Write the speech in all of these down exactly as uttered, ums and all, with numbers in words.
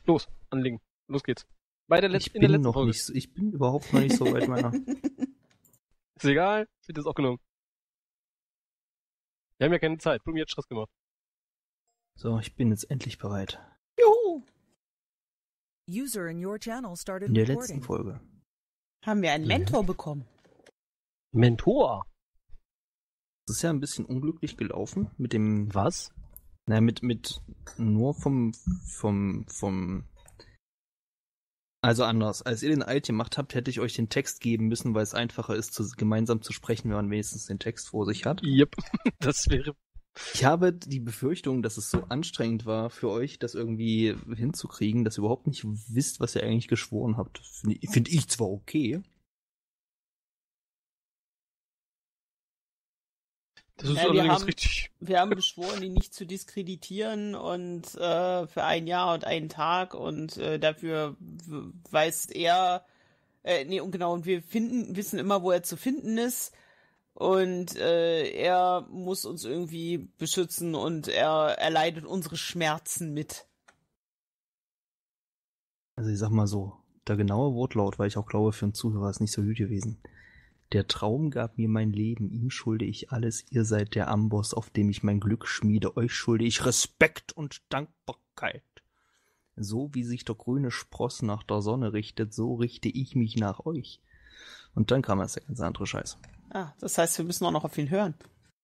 Los, anlegen. Los geht's. Bei der Letz- Ich in der bin letzten noch Folge. nicht, ich bin überhaupt noch nicht so weit, meiner. Ist egal, wird jetzt auch genommen. Wir haben ja keine Zeit. Blumi hat Stress gemacht. So, ich bin jetzt endlich bereit. Juhu! User in your channel started In der recording. letzten Folge. Haben wir einen Ja. Mentor bekommen. Mentor? Das ist ja ein bisschen unglücklich gelaufen mit dem, Was? naja, mit, mit, nur vom, vom, vom, also anders. Als ihr den Alt gemacht habt, hätte ich euch den Text geben müssen, weil es einfacher ist, zu, gemeinsam zu sprechen, wenn man wenigstens den Text vor sich hat. Yep. Das wäre... Ich habe die Befürchtung, dass es so anstrengend war für euch, das irgendwie hinzukriegen, dass ihr überhaupt nicht wisst, was ihr eigentlich geschworen habt. Finde ich, find ich zwar okay. Das ist Ja, wir allerdings haben- richtig... Wir haben beschworen, ihn nicht zu diskreditieren und äh, für ein Jahr und einen Tag und äh, dafür w- weiß er, äh, nee, und genau, und wir finden, wissen immer, wo er zu finden ist und äh, er muss uns irgendwie beschützen und er erleidet unsere Schmerzen mit. Also ich sag mal so, der genaue Wortlaut, weil ich auch glaube, für einen Zuhörer ist nicht so gut gewesen. Der Traum gab mir mein Leben, ihm schulde ich alles, ihr seid der Amboss, auf dem ich mein Glück schmiede, euch schulde ich Respekt und Dankbarkeit. So wie sich der grüne Spross nach der Sonne richtet, so richte ich mich nach euch. Und dann kam erst der ganz andere Scheiß. Ah, das heißt, wir müssen auch noch auf ihn hören.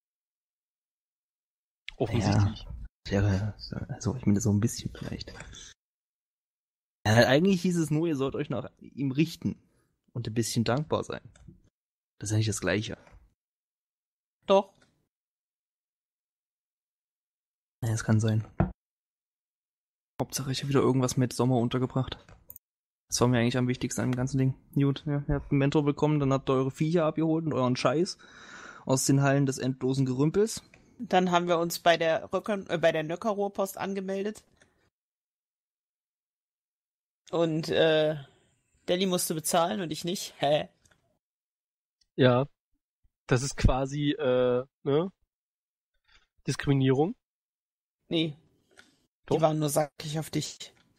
Offensichtlich. Wäre, also ich meine so ein bisschen vielleicht. Ja, eigentlich hieß es nur, ihr sollt euch nach ihm richten und ein bisschen dankbar sein. Das ist ja nicht das Gleiche. Doch. Ja, es kann sein. Hauptsache, ich habe wieder irgendwas mit Sommer untergebracht. Das war mir eigentlich am wichtigsten an dem ganzen Ding. Gut, ja, ihr habt einen Mentor bekommen, dann habt ihr eure Viecher abgeholt und euren Scheiß aus den Hallen des endlosen Gerümpels. Dann haben wir uns bei der Röcker, äh, bei der Nöcker-Rohrpost angemeldet. Und äh, Deli musste bezahlen und ich nicht. Hä? Ja. Das ist quasi, äh, ne? Diskriminierung. Nee. Doch. Die waren nur sackig auf dich.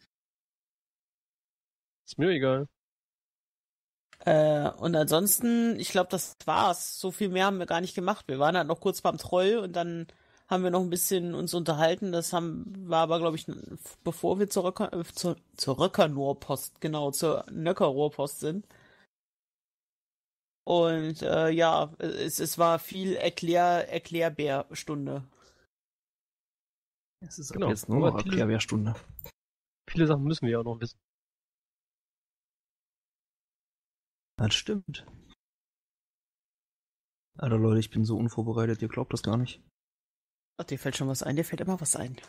Ist mir egal. Äh, und ansonsten, ich glaube, das war's. So viel mehr haben wir gar nicht gemacht. Wir waren halt noch kurz beim Troll und dann haben wir noch ein bisschen uns unterhalten. Das haben, war aber, glaube ich, bevor wir zur Röcker, äh, zur, zur Röcker-Rohrpost, genau, zur Nöcker-Rohrpost sind. Und äh, ja, es, es war viel Erklär, Erklärbär-Stunde. Es ist Genau. ab jetzt nur noch Aber viele- Erklärbärstunde. Viele Sachen müssen wir ja auch noch wissen. Das stimmt. Alter Leute, ich bin so unvorbereitet, ihr glaubt das gar nicht. Ach, dir fällt schon was ein, dir fällt immer was ein.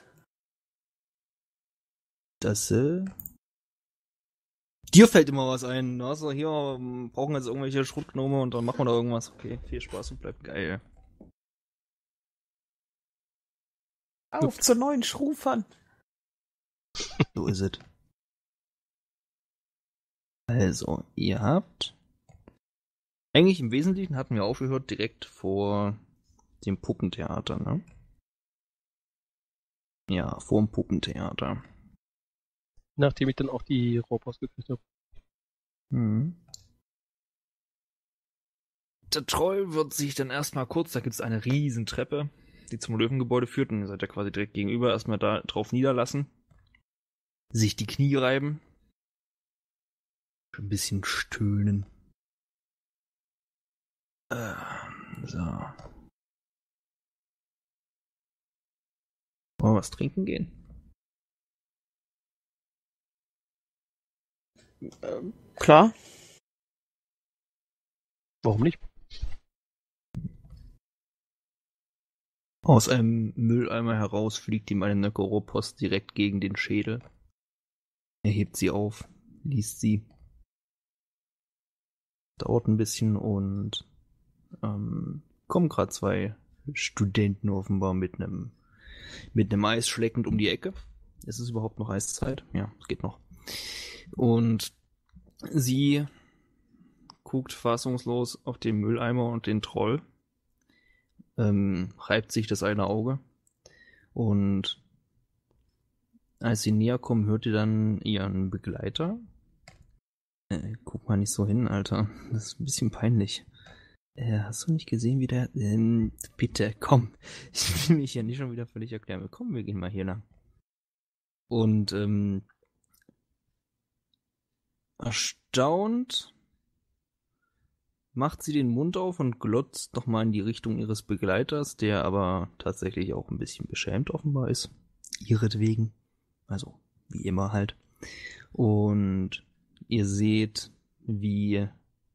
Das, äh... Dir fällt immer was ein. Also hier, ähm, brauchen jetzt irgendwelche Schrotgnome und dann machen wir da irgendwas. Okay, viel Spaß und bleibt geil. Auf zur neuen Schrufern. So ist es. Also, ihr habt... Eigentlich im Wesentlichen hatten wir aufgehört direkt vor dem Puppentheater, ne? Ja, vor dem Puppentheater. Nachdem ich dann auch die Rohrpost gekriegt habe. Mhm. Der Troll wird sich dann erstmal kurz, da gibt es eine riesen Treppe, die zum Löwengebäude führt, und ihr seid ja quasi direkt gegenüber, erstmal da drauf niederlassen. Sich die Knie reiben. Ein bisschen stöhnen. Äh, so. Wollen wir was trinken gehen? Ähm, klar. Warum nicht? Aus einem Mülleimer heraus fliegt ihm eine Nöcker-Rohrpost direkt gegen den Schädel. Er hebt sie auf, liest sie. Dauert ein bisschen und ähm, kommen gerade zwei Studenten offenbar mit einem mit einem Eis schleckend um die Ecke. Ist es überhaupt noch Eiszeit? Ja, es geht noch. Und sie guckt fassungslos auf den Mülleimer und den Troll, ähm, reibt sich das eine Auge und Als sie näher kommen, hört ihr dann ihren Begleiter. Äh, guck mal nicht so hin, Alter. Das ist ein bisschen peinlich. Äh, hast du nicht gesehen, wie der... Ähm, bitte, komm. Ich will mich ja nicht schon wieder völlig erklären. Komm, wir gehen mal hier lang. Und, ähm... erstaunt macht sie den Mund auf und glotzt nochmal in die Richtung ihres Begleiters, der aber tatsächlich auch ein bisschen beschämt offenbar ist. Ihretwegen. Also, wie immer halt. Und ihr seht, wie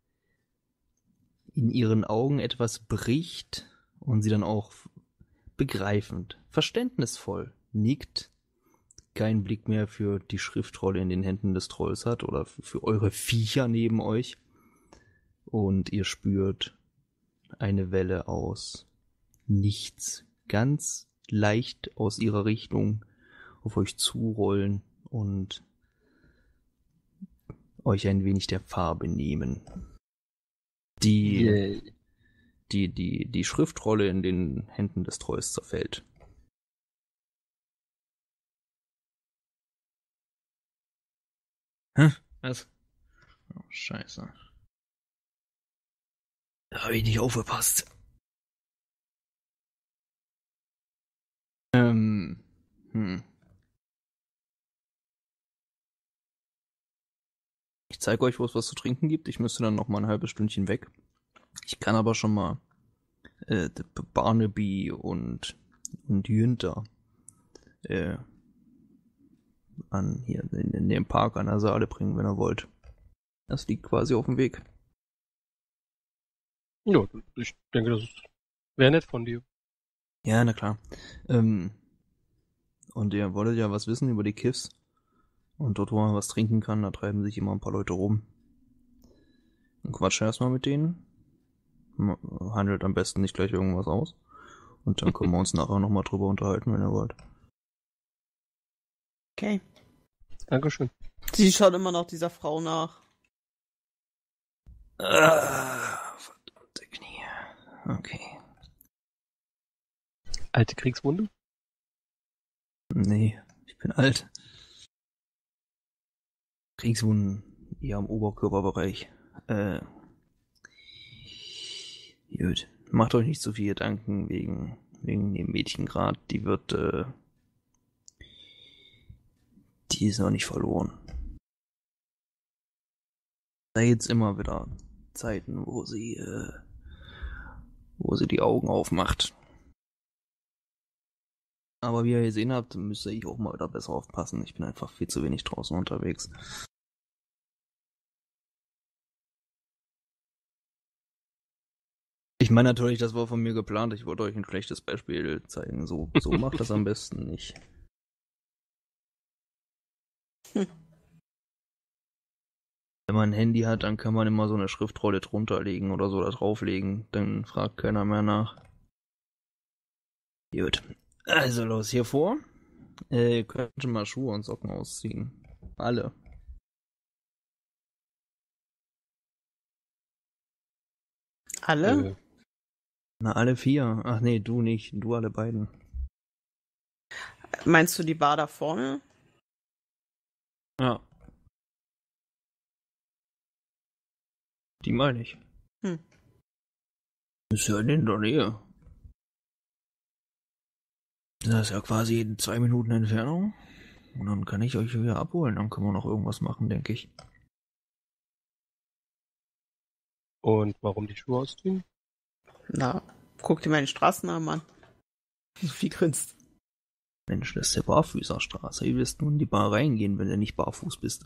in ihren Augen etwas bricht und sie dann auch begreifend, verständnisvoll nickt, keinen Blick mehr für die Schriftrolle in den Händen des Trolls hat oder für eure Viecher neben euch. Und ihr spürt eine Welle aus nichts, ganz leicht aus ihrer Richtung auf euch zurollen und euch ein wenig der Farbe nehmen. Die, Yeah. die, die, die Schriftrolle in den Händen des Trolls zerfällt. Hä? Was? Oh, scheiße. Da habe ich nicht aufgepasst. Ähm, hm. Ich zeige euch, wo es was zu trinken gibt. Ich müsste dann noch mal ein halbes Stündchen weg. Ich kann aber schon mal äh, Barnaby und, und Jünter äh, an hier in, in dem Park an der Saale bringen, wenn ihr wollt. Das liegt quasi auf dem Weg. Ja, ich denke, das wäre nett von dir. Ja, na klar. Ähm, und ihr wolltet ja was wissen über die Kiffs. Und dort, wo man was trinken kann, da treiben sich immer ein paar Leute rum. Dann quatscht erstmal mit denen. Handelt am besten nicht gleich irgendwas aus. Und dann können wir uns nachher nochmal drüber unterhalten, wenn ihr wollt. Okay. Dankeschön. Sie schaut immer noch dieser Frau nach. Ah, verdammte Knie. Okay. Alte Kriegswunde? Nee, ich bin alt. Kriegswunden eher am Oberkörperbereich. Äh. Gut. Macht euch nicht so viel Gedanken wegen, wegen dem Mädchen grad. Die wird, äh. Die ist noch nicht verloren. Da gibt's immer wieder Zeiten, wo sie, äh. wo sie die Augen aufmacht. Aber wie ihr gesehen habt, müsste ich auch mal wieder besser aufpassen. Ich bin einfach viel zu wenig draußen unterwegs. Ich meine natürlich, das war von mir geplant. Ich wollte euch ein schlechtes Beispiel zeigen. So, so macht das am besten nicht. Hm. Wenn man ein Handy hat, dann kann man immer so eine Schriftrolle drunter legen oder so da drauflegen. Dann fragt keiner mehr nach. Gut. Also los, hier vor. Äh, ihr könnt mal Schuhe und Socken ausziehen. Alle. Alle? Äh, Na, alle vier. Ach nee, du nicht. Du alle beiden. Meinst du die Bar da vorne? Ja. Die meine ich. Hm. Ist ja in der Nähe. Das ist ja quasi in zwei Minuten Entfernung. Und dann kann ich euch wieder abholen. Dann können wir noch irgendwas machen, denke ich. und warum die Schuhe ausziehen? Na, guck dir meine Straßennamen an. Wie grinst. Mensch, das ist der Barfüßerstraße. Ihr wirst nun in die Bar reingehen, wenn du nicht barfuß bist.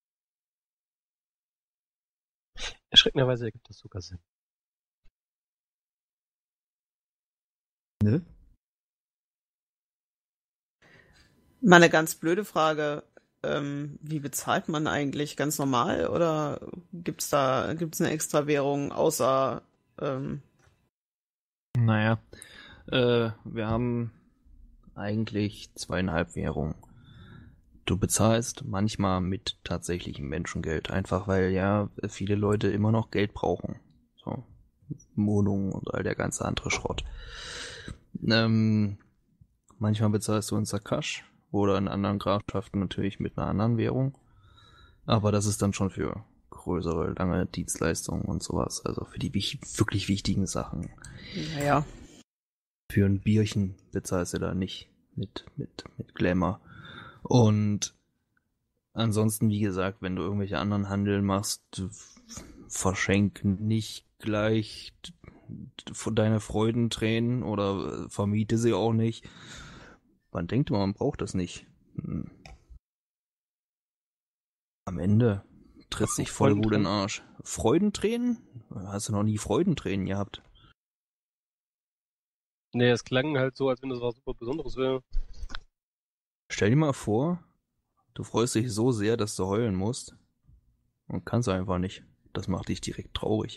Erschreckenderweise ergibt das sogar Sinn. Ne? Mal eine ganz blöde Frage. Ähm, wie bezahlt man eigentlich? Ganz normal? Oder gibt's da gibt's eine Extrawährung außer ähm, Naja, äh, wir haben eigentlich zweieinhalb Währungen. Du bezahlst manchmal mit tatsächlichem Menschengeld, einfach weil ja viele Leute immer noch Geld brauchen. So, Wohnungen und all der ganze andere Schrott. Ähm, manchmal bezahlst du in Sakash oder in anderen Grafschaften natürlich mit einer anderen Währung. Aber das ist dann schon für größere, lange Dienstleistungen und sowas. Also für die wich- wirklich wichtigen Sachen. Naja. Für ein Bierchen bezahlst du da nicht mit, mit, mit Glamour. Und ansonsten, wie gesagt, wenn du irgendwelche anderen Handel machst, verschenk nicht gleich deine Freudentränen oder vermiete sie auch nicht. Man denkt immer, man braucht das nicht. Hm. Am Ende tritt sich voll gut in den Arsch. Freudentränen? Hast du noch nie Freudentränen gehabt? Nee, es klang halt so, als wenn das was super Besonderes wäre. Stell dir mal vor, du freust dich so sehr, dass du heulen musst und kannst einfach nicht. Das macht dich direkt traurig.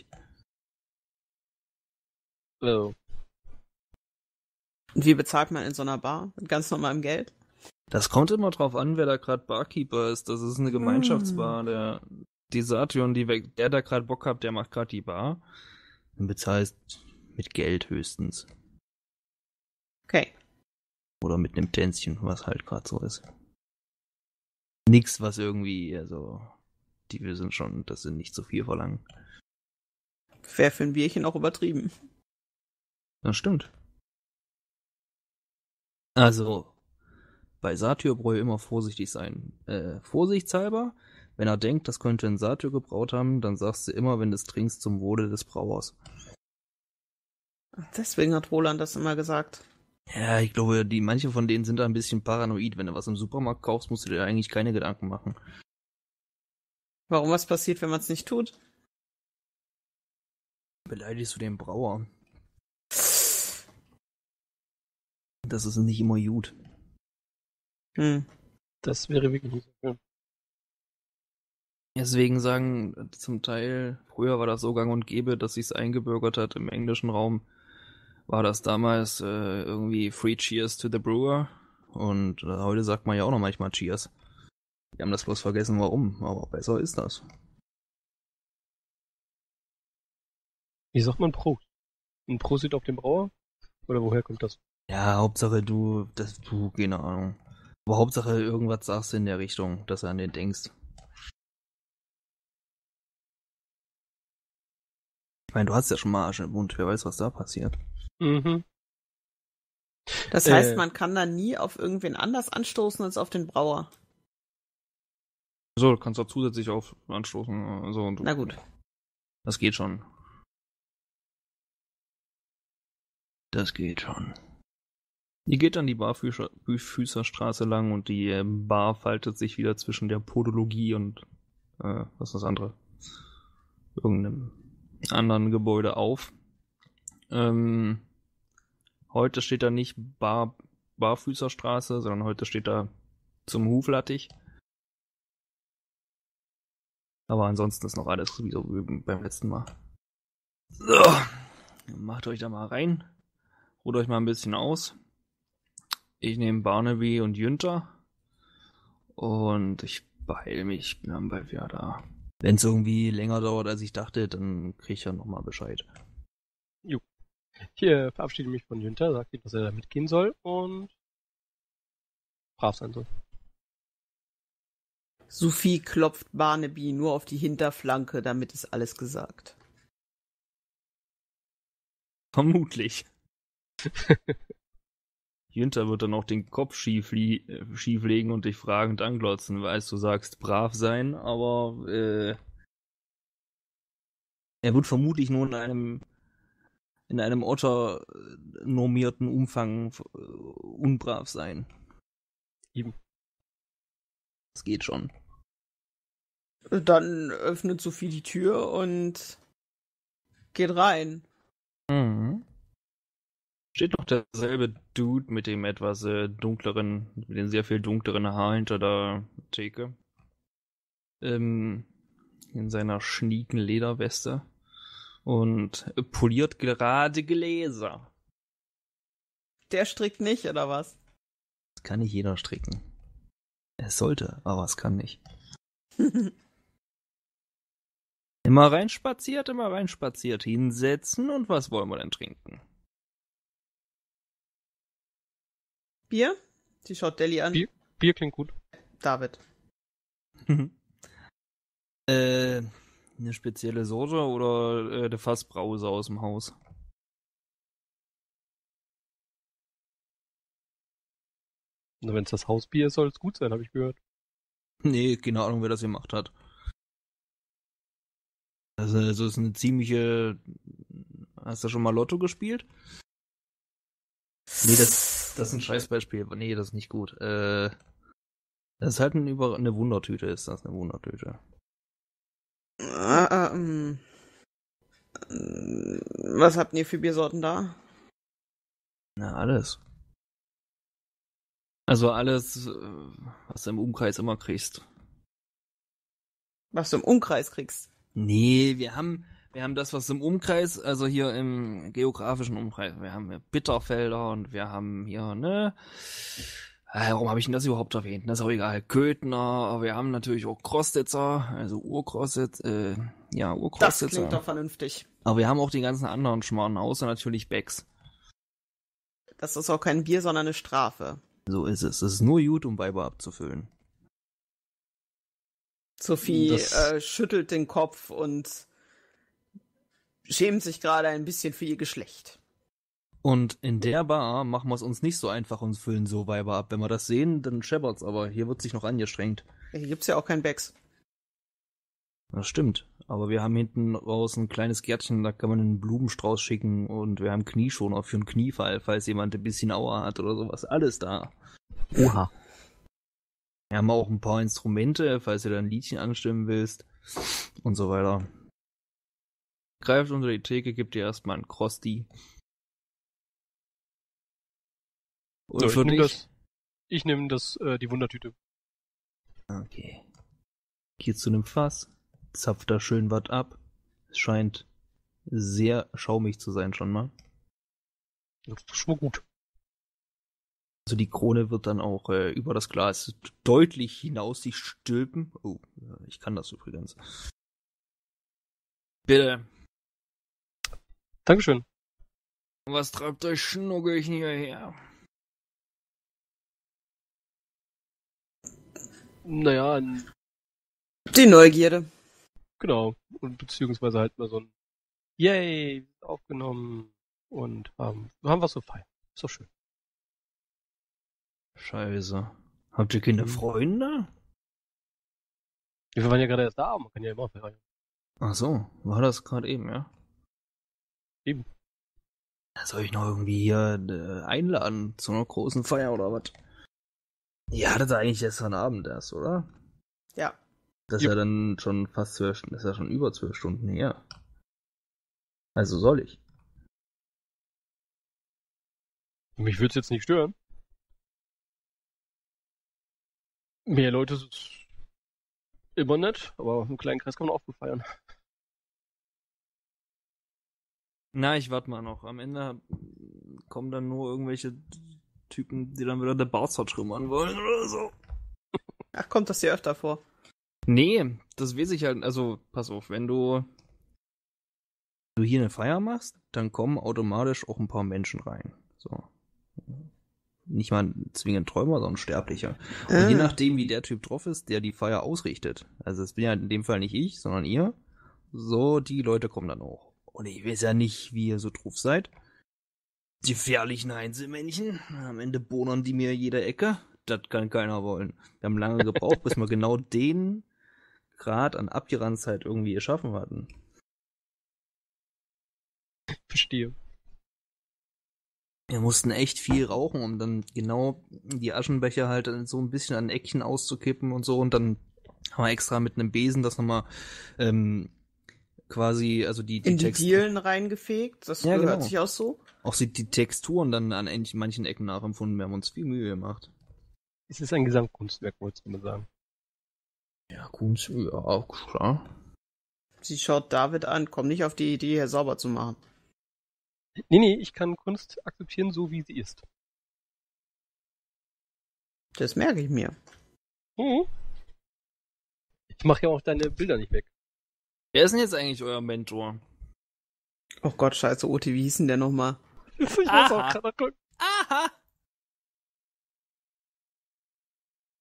Also, Und wie bezahlt man in so einer Bar? Mit ganz normalem Geld? Das kommt immer drauf an, wer da gerade Barkeeper ist. Das ist eine Gemeinschaftsbar. Der, die Saturn, die weg, der da gerade Bock hat, der macht gerade die Bar. Dann bezahlst mit Geld höchstens. Okay. Oder mit einem Tänzchen, was halt gerade so ist. Nix, was irgendwie, also, die wir sind schon, das sind nicht so viel verlangen. Wäre für ein Bierchen auch übertrieben. Das stimmt. Also, bei Satyrbräu immer vorsichtig sein. Äh, vorsichtshalber, wenn er denkt, das könnte ein Satyr gebraut haben, dann sagst du immer, wenn du es trinkst, zum Wohle des Brauers. Deswegen hat Roland das immer gesagt. Ja, ich glaube, die manche von denen sind da ein bisschen paranoid. Wenn du was im Supermarkt kaufst, musst du dir eigentlich keine Gedanken machen. Warum was passiert, wenn man es nicht tut? Beleidigst du den Brauer? Das ist nicht immer gut. Hm. das wäre wirklich nicht so schön. Deswegen sagen zum Teil, früher war das so gang und gäbe, dass sich's eingebürgert hat im englischen Raum, war das damals äh, irgendwie Free Cheers to the Brewer. Und äh, heute sagt man ja auch noch manchmal Cheers. Wir haben das bloß vergessen, warum, aber besser ist das. Wie sagt man Prost? Ein Prosit auf den Brauer? Oder woher kommt das? Ja, Hauptsache du, das du, keine Ahnung. Aber Hauptsache irgendwas sagst du in der Richtung, dass du an den denkst. Ich meine, du hast ja schon mal Arsch im Mund, wer weiß, was da passiert. Mhm. Das heißt, Äh. man kann da nie auf irgendwen anders anstoßen als auf den Brauer. So, du kannst auch zusätzlich auf anstoßen. Also, du, Na gut. Das geht schon. Das geht schon. Ihr geht dann die Barfüßerstraße lang und die äh, Bar faltet sich wieder zwischen der Podologie und äh, was ist das andere? Irgendeinem anderen Gebäude auf. Ähm, heute steht da nicht Bar Barfüßerstraße, sondern heute steht da zum Huflattich. Aber ansonsten ist noch alles wie so wie beim letzten Mal. So, macht euch da mal rein. Ruht euch mal ein bisschen aus. Ich nehme Barnaby und Jünter. Und ich beeile mich. Ich bin dann bald wieder da. Wenn es irgendwie länger dauert, als ich dachte, dann kriege ich ja nochmal Bescheid. Jo. Ich äh, verabschiede mich von Jünter, sage ihm, dass er da mitgehen soll und brav sein soll. Sophie klopft Barnaby nur auf die Hinterflanke, damit ist alles gesagt. Vermutlich. Jünter wird dann auch den Kopf schief, li- äh, schief legen und dich fragend anglotzen, weißt du, sagst brav sein, aber äh, er wird vermutlich nur in einem in einem Otter-normierten Umfang äh, unbrav sein. Eben. Das geht schon. Dann öffnet Sophie die Tür und geht rein. Mhm. Steht noch derselbe Dude mit dem etwas äh, dunkleren, mit dem sehr viel dunkleren Haar hinter der Theke. Ähm, in seiner schnieken Lederweste. Und poliert gerade Gläser. Der strickt nicht, oder was? Das kann nicht jeder stricken. Es sollte, aber es kann nicht. Immer reinspaziert, immer reinspaziert. Hinsetzen und was wollen wir denn trinken? Bier? Sie schaut Deli an. Bier? Bier klingt gut. David. äh, eine spezielle Sorte oder äh, eine Fassbrause aus dem Haus? Und wenn es das Hausbier ist, soll es gut sein, habe ich gehört. Nee, keine Ahnung, wer das gemacht hat. Also, also ist eine ziemliche... Hast du schon mal Lotto gespielt? Nee, das, das ist ein Scheißbeispiel. Nee, das ist nicht gut. Äh, das ist halt ein Über eine Wundertüte, ist das eine Wundertüte. Äh, ähm, was habt ihr für Biersorten da? Na, alles. Also alles, äh, was du im Umkreis immer kriegst. Was du im Umkreis kriegst. Nee, wir haben, wir haben das, was im Umkreis, also hier im geografischen Umkreis, wir haben hier Bitterfelder und wir haben hier, ne, äh, warum habe ich denn das überhaupt erwähnt? Das ist auch egal. Köthner, aber wir haben natürlich auch Krostitzer, also Urkrostitz, äh, ja, Das Urkrostitzer. klingt doch vernünftig. Aber wir haben auch die ganzen anderen Schmarrn, außer natürlich Becks. Das ist auch kein Bier, sondern eine Strafe. So ist es. Es ist nur gut, um Weiber abzufüllen. Sophie Das- äh, schüttelt den Kopf und schämt sich gerade ein bisschen für ihr Geschlecht. Und in der Bar machen wir es uns nicht so einfach und füllen so Weiber ab. Wenn wir das sehen, dann scheppert's, aber hier wird sich noch angestrengt. Hier gibt's ja auch kein Becks. Das stimmt. Aber wir haben hinten raus ein kleines Gärtchen, da kann man einen Blumenstrauß schicken und wir haben Knieschoner für einen Kniefall, falls jemand ein bisschen Aua hat oder sowas. Alles da. Oha. Wir haben auch ein paar Instrumente, falls du da ein Liedchen anstimmen willst und so weiter. Greift unter die Theke, gibt dir erstmal einen Krosti. Und So, ich für nehme dich? das, ich nehm das äh, die Wundertüte. Okay. Geht zu einem Fass, zapft da schön was ab. Es scheint sehr schaumig zu sein schon mal. Das ist schon mal gut. Also die Krone wird dann auch äh, über das Glas deutlich hinaus sich stülpen. Oh, äh, ich kann das übrigens. Bitte. Dankeschön. Was treibt euch schnuckelig hierher? Naja, ein, Die Neugierde. genau. Und beziehungsweise halt mal so ein Yay, aufgenommen und ähm, wir haben was zu feiern. Ist doch schön. Scheiße. Habt ihr keine Hm. Freunde? Wir waren ja gerade erst da, man kann ja immer feiern. Ach so, war das gerade eben, ja? Eben. Soll ich noch irgendwie hier äh, einladen zu einer großen Feier oder was? Ja, das ist eigentlich gestern Abend erst, oder? Ja. Das ist Jupp. ja dann schon fast zwölf Stunden, das ist ja schon über zwölf Stunden her. Also soll ich. Mich würde es jetzt nicht stören. Mehr Leute sind immer nett, aber im kleinen Kreis kann man auch gut feiern. Na, ich warte mal noch. Am Ende kommen dann nur irgendwelche Typen, die dann wieder der Bar zertrümmern wollen oder so. Ach, kommt das dir öfter vor? Nee, das weiß ich halt. Also, pass auf, wenn du, du hier eine Feier machst, dann kommen automatisch auch ein paar Menschen rein. So. Nicht mal ein zwingend Träumer, sondern Sterblicher. Und Ah. je nachdem, wie der Typ drauf ist, der die Feier ausrichtet, also es bin ja in dem Fall nicht ich, sondern ihr, so die Leute kommen dann auch. Und ich weiß ja nicht, wie ihr so drauf seid. Die gefährlichen Einzelmännchen, am Ende bohnern die mir jede Ecke. Das kann keiner wollen. Wir haben lange gebraucht, bis wir genau den Grad an Abgeranztheit irgendwie erschaffen hatten. Verstehe. Wir mussten echt viel rauchen, um dann genau die Aschenbecher halt so ein bisschen an Eckchen auszukippen und so. Und dann haben wir extra mit einem Besen das nochmal ähm, quasi, also die, die In die Text- Dielen reingefegt? Das Ja, gehört genau. sich auch so? auch die, die Texturen dann an en- manchen Ecken nachempfunden. Wir haben uns viel Mühe gemacht. Es ist ein Gesamtkunstwerk, wolltest du mal sagen. Ja, Kunst, ja, auch klar. Sie schaut David an, kommt nicht auf die Idee, hier sauber zu machen. Nee, nee, ich kann Kunst akzeptieren, so wie sie ist. Das merke ich mir. Mhm. Ich mache ja auch deine Bilder nicht weg. Wer ist denn jetzt eigentlich euer Mentor? Oh Gott, scheiße, Oti, wie hieß denn der nochmal? Ich muss Aha. auch gerade gucken. Aha!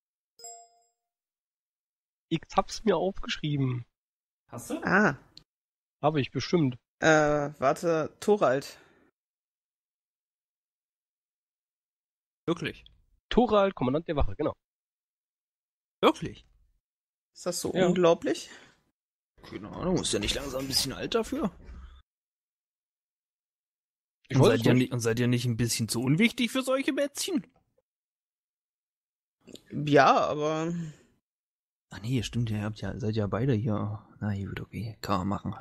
Ich hab's mir aufgeschrieben. Hast du? Ah, Habe ich bestimmt. äh, warte, Thorald. Wirklich? Thorald, Kommandant der Wache, genau. Wirklich? Ist das so Ja. unglaublich? Keine Ahnung, ist ja nicht langsam ein bisschen alt dafür? Ich Und weiß seid, es ihr nicht. nicht, und seid ihr nicht ein bisschen zu unwichtig für solche Mätzchen? Ja, aber Ach nee, stimmt, ihr habt ja, seid ja beide hier. Na gut, okay, kann man machen.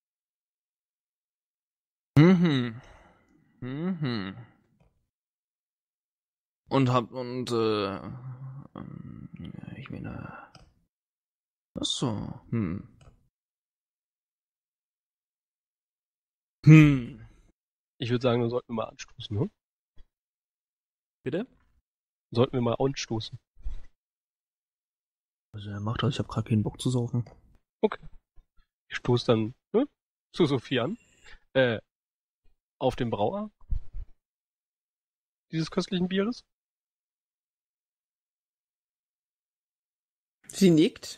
Mhm. Mhm. Und habt, und, äh, ähm, ich meine, ach so, hm. Hm. Ich würde sagen, dann sollten wir mal anstoßen, ne? Bitte? Sollten wir mal anstoßen. Also er macht das, ich hab grad keinen Bock zu saufen. Ich stoße dann ne, zu Sophie an. Äh, auf den Brauer dieses köstlichen Bieres. sie nickt.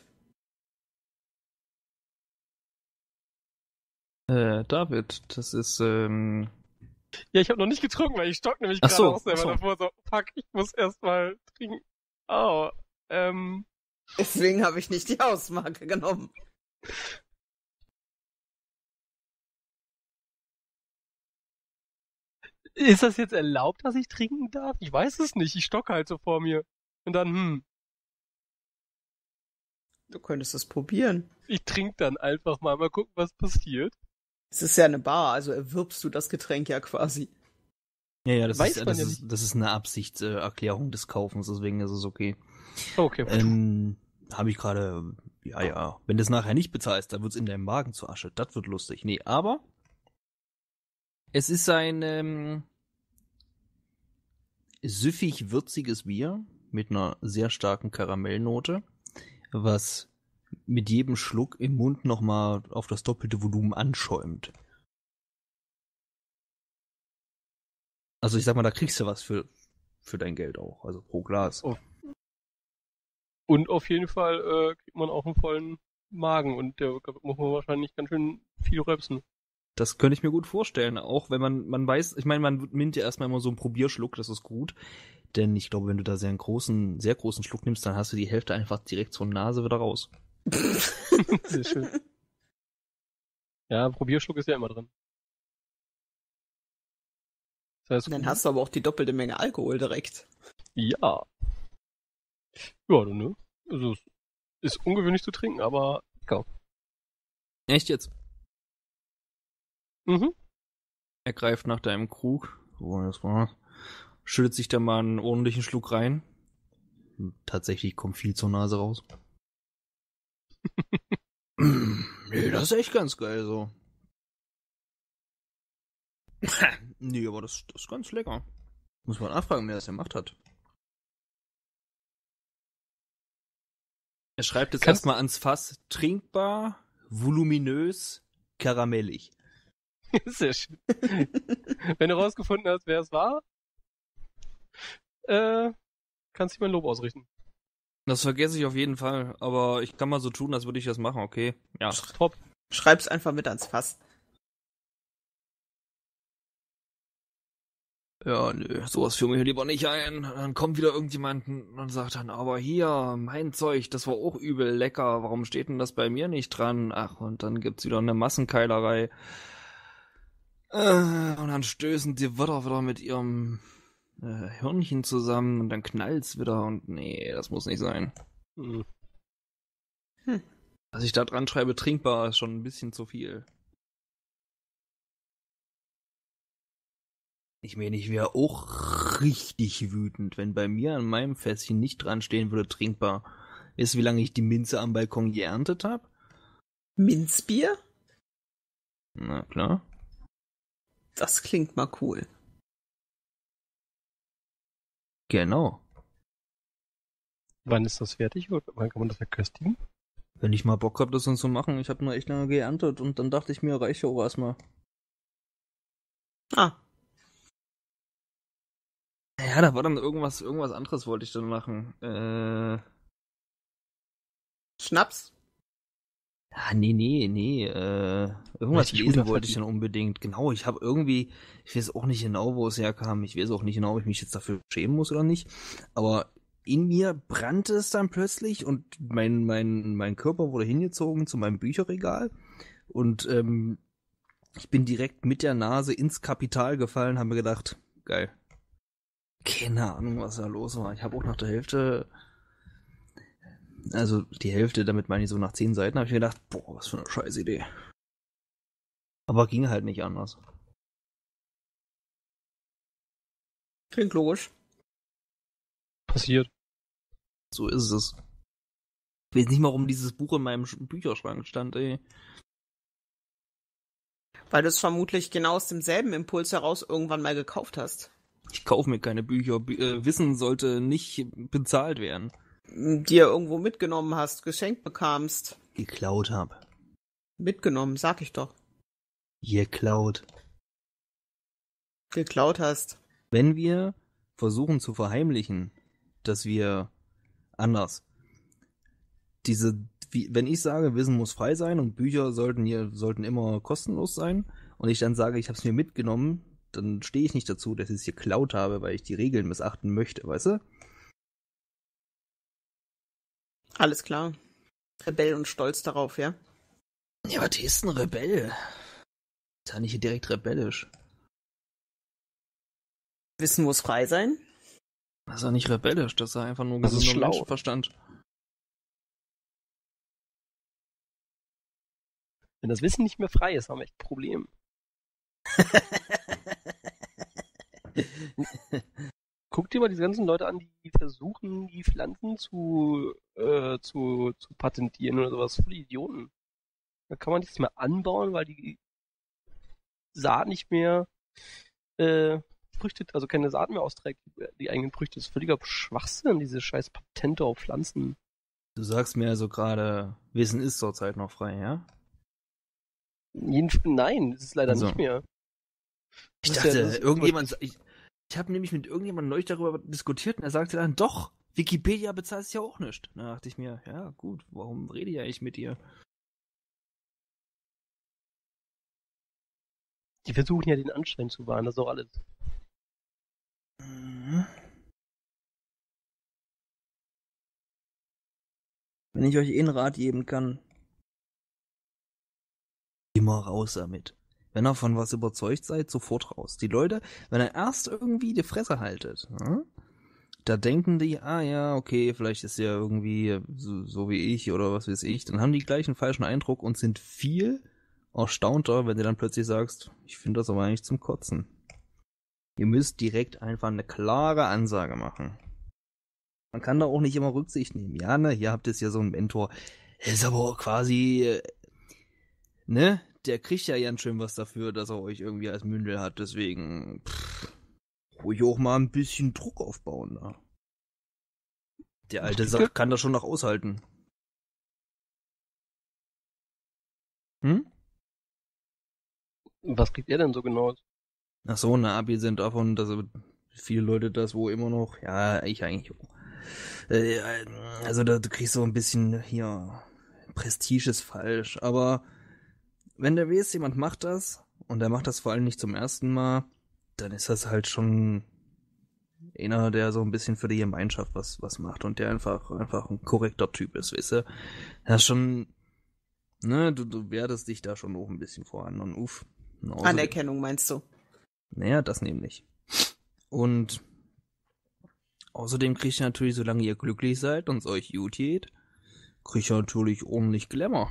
Äh, David, das ist, ähm, Ja, ich habe noch nicht getrunken, weil ich stock nämlich Ach gerade so, auch selber ach so. davor. So, fuck, ich muss erst mal trinken. Oh, ähm, Deswegen habe ich nicht die Hausmarke genommen. ist das jetzt erlaubt, dass ich trinken darf? Ich weiß es nicht. Ich stocke halt so vor mir. Und dann, hm, Du könntest es probieren. ich trinke dann einfach mal, mal gucken, was passiert. Es ist ja eine Bar, also erwirbst du das Getränk ja quasi. ja, ja, das, Weiß ist, man das, ja ist, das ist eine Absichtserklärung des Kaufens, deswegen ist es okay. Okay, Ähm, habe ich gerade, ja, ja, wenn du es nachher nicht bezahlst, dann wird's in deinem Magen zur Asche. Das wird lustig. Nee, aber es ist ein ähm, süffig-würziges Bier mit einer sehr starken Karamellnote, was mit jedem Schluck im Mund nochmal auf das doppelte Volumen anschäumt. Also ich sag mal, da kriegst du was für, für dein Geld auch, also pro Glas. Oh. Und auf jeden Fall äh, kriegt man auch einen vollen Magen und der muss man wahrscheinlich ganz schön viel röpsen. Das könnte ich mir gut vorstellen, auch wenn man, man weiß, ich meine, man nimmt ja erstmal immer so einen Probierschluck, das ist gut. Denn ich glaube, wenn du da sehr einen großen, sehr großen Schluck nimmst, dann hast du die Hälfte einfach direkt zur Nase wieder raus. Sehr schön. Ja, Probierschluck ist ja immer drin. Das heißt, Dann hast du aber auch die doppelte Menge Alkohol direkt. ja. Ja, du, ne? Also, es ist ungewöhnlich zu trinken, aber kaum. Echt jetzt? Mhm. Er greift nach deinem Krug, wo das war, schüttet sich da mal einen ordentlichen Schluck rein. Und tatsächlich kommt viel zur Nase raus. Nee, das ist echt ganz geil so. Nee, aber das, das ist ganz lecker. Muss man nachfragen, wer das gemacht hat. Er schreibt jetzt Kannst- erstmal ans Fass: trinkbar, voluminös, karamellig. Sehr schön. Wenn du rausgefunden hast, wer es war, äh, kannst du ihm ein Lob ausrichten. Das vergesse ich auf jeden Fall, aber ich kann mal so tun, als würde ich das machen, okay? Ja. Top. Schreib's einfach mit ans Fass. Ja, nö, sowas führen wir hier lieber nicht ein. Dann kommt wieder irgendjemand und sagt dann, aber hier, mein Zeug, das war auch übel lecker. Warum steht denn das bei mir nicht dran? Ach, und dann gibt's wieder eine Massenkeilerei. Äh, und dann stößen die Wörter wieder mit ihrem äh, Hörnchen zusammen und dann knallt's wieder und nee, das muss nicht sein. Hm. Was ich da dran schreibe, trinkbar, ist schon ein bisschen zu viel. Ich meine, ich wäre auch richtig wütend, wenn bei mir an meinem Fässchen nicht dran stehen würde, trinkbar. Weißt du, wie lange ich die Minze am Balkon geerntet habe? Minzbier? Na klar. Das klingt mal cool. Genau. Wann ist das fertig? Oder wann kann man das verköstigen? Wenn ich mal Bock hab, das dann zu machen. Ich habe nur echt lange geerntet und dann dachte ich mir, reicht ja auch erstmal. Ah, Ja, da war dann irgendwas, irgendwas anderes wollte ich dann machen. Äh, Schnaps? Ah, nee, nee, nee. Äh, irgendwas Richtig lesen wollte ich unverliebt. dann unbedingt. Genau, ich habe irgendwie, ich weiß auch nicht genau, wo es herkam. Ich weiß auch nicht genau, ob ich mich jetzt dafür schämen muss oder nicht. Aber in mir brannte es dann plötzlich und mein, mein, mein Körper wurde hingezogen zu meinem Bücherregal. Und ähm, ich bin direkt mit der Nase ins Kapital gefallen, habe mir gedacht, geil. Keine Ahnung, was da los war. Ich habe auch nach der Hälfte, also die Hälfte, damit meine ich so nach zehn Seiten, habe ich mir gedacht, boah, was für eine scheiß Idee. Aber ging halt nicht anders. Klingt logisch. Passiert. So ist es. Ich weiß nicht mal, warum dieses Buch in meinem Sch- Bücherschrank stand, ey. Weil du es vermutlich genau aus demselben Impuls heraus irgendwann mal gekauft hast. Ich kaufe mir keine Bücher. Bü äh, Wissen sollte nicht bezahlt werden. Dir irgendwo mitgenommen hast, geschenkt bekamst. Geklaut habe. Mitgenommen, sag ich doch. Geklaut. Geklaut hast. Wenn wir versuchen zu verheimlichen, dass wir anders. Diese, wie, wenn ich sage, Wissen muss frei sein und Bücher sollten hier sollten immer kostenlos sein und ich dann sage, ich habe es mir mitgenommen, dann stehe ich nicht dazu, dass ich es geklaut habe, weil ich die Regeln missachten möchte, weißt du? Alles klar. Rebell und stolz darauf, ja? Ja, was ist ein Rebell? Ist ja nicht direkt rebellisch. Wissen muss frei sein. Das ist ja nicht rebellisch, das ist ja einfach nur Das ist gesunder schlau. Menschenverstand. Wenn das Wissen nicht mehr frei ist, haben wir echt ein Problem. Guck dir mal diese ganzen Leute an, die versuchen, die Pflanzen zu, äh, zu, zu patentieren oder sowas. Voll Idioten. Da kann man nichts mehr anbauen, weil die Saat nicht mehr äh, Früchte, also keine Saat mehr austrägt, die, die eigenen Früchte. Das ist völliger Schwachsinn, diese scheiß Patente auf Pflanzen. Du sagst mir also gerade, Wissen ist zurzeit noch frei, ja? Jedenfalls, nein, das ist leider Also. nicht mehr. Ich Das ist dachte, ja das- irgendjemand, ich, ich habe nämlich mit irgendjemandem neulich darüber diskutiert und er sagte dann, doch, Wikipedia bezahlt es ja auch nicht. Da dachte ich mir, ja gut, warum rede ich eigentlich mit dir? Die versuchen ja den Anschein zu wahren, das ist auch alles. Wenn ich euch eh einen Rat geben kann, immer raus damit. Wenn ihr von was überzeugt seid, sofort raus. Die Leute, wenn ihr erst irgendwie die Fresse haltet, hm? Da denken die, ah ja, okay, vielleicht ist ja irgendwie so, so wie ich oder was weiß ich, dann haben die gleich einen falschen Eindruck und sind viel erstaunter, wenn du dann plötzlich sagst, ich finde das aber eigentlich zum Kotzen. Ihr müsst direkt einfach eine klare Ansage machen. Man kann da auch nicht immer Rücksicht nehmen. Ja, ne, hier habt ihr ja so einen Mentor. Ist aber auch quasi, äh, ne, der kriegt ja ganz schön was dafür, dass er euch irgendwie als Mündel hat, deswegen, pff, ruhig auch mal ein bisschen Druck aufbauen da. Der alte Sack kann das schon noch aushalten. Hm? Was kriegt er denn so genau? Ach so, na, abgesehen davon, dass viele Leute das wo immer noch, ja, ich eigentlich auch. Äh, also da du kriegst so ein bisschen hier, Prestige ist falsch, aber wenn der weiß, jemand macht das und der macht das vor allem nicht zum ersten Mal, dann ist das halt schon einer, der so ein bisschen für die Gemeinschaft was, was macht und der einfach, einfach ein korrekter Typ ist, weißt du? Das ist schon, ne, du, du wertest dich da schon auch ein bisschen vor anderen, uff. Und außerdem- Anerkennung meinst du? Naja, das nämlich. Und außerdem kriegt ihr natürlich, solange ihr glücklich seid und es euch gut geht, kriegt ihr natürlich ordentlich Glamour.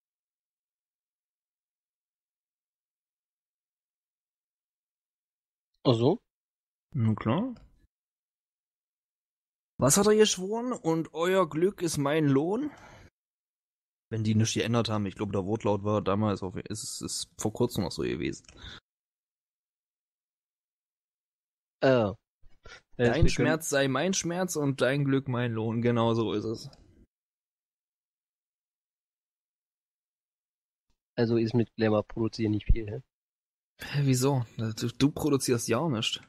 Ach so? Na klar. Was hat er geschworen? Und euer Glück ist mein Lohn? Wenn die nichts geändert haben, ich glaube, der Wortlaut war damals, auf, ist es ist vor kurzem noch so gewesen. Äh. Dein Schmerz sei mein Schmerz und dein Glück mein Lohn. Genau so ist es. Also ist mit Glamour produzieren nicht viel, hä? Hä, wieso? Du, du produzierst ja auch nicht.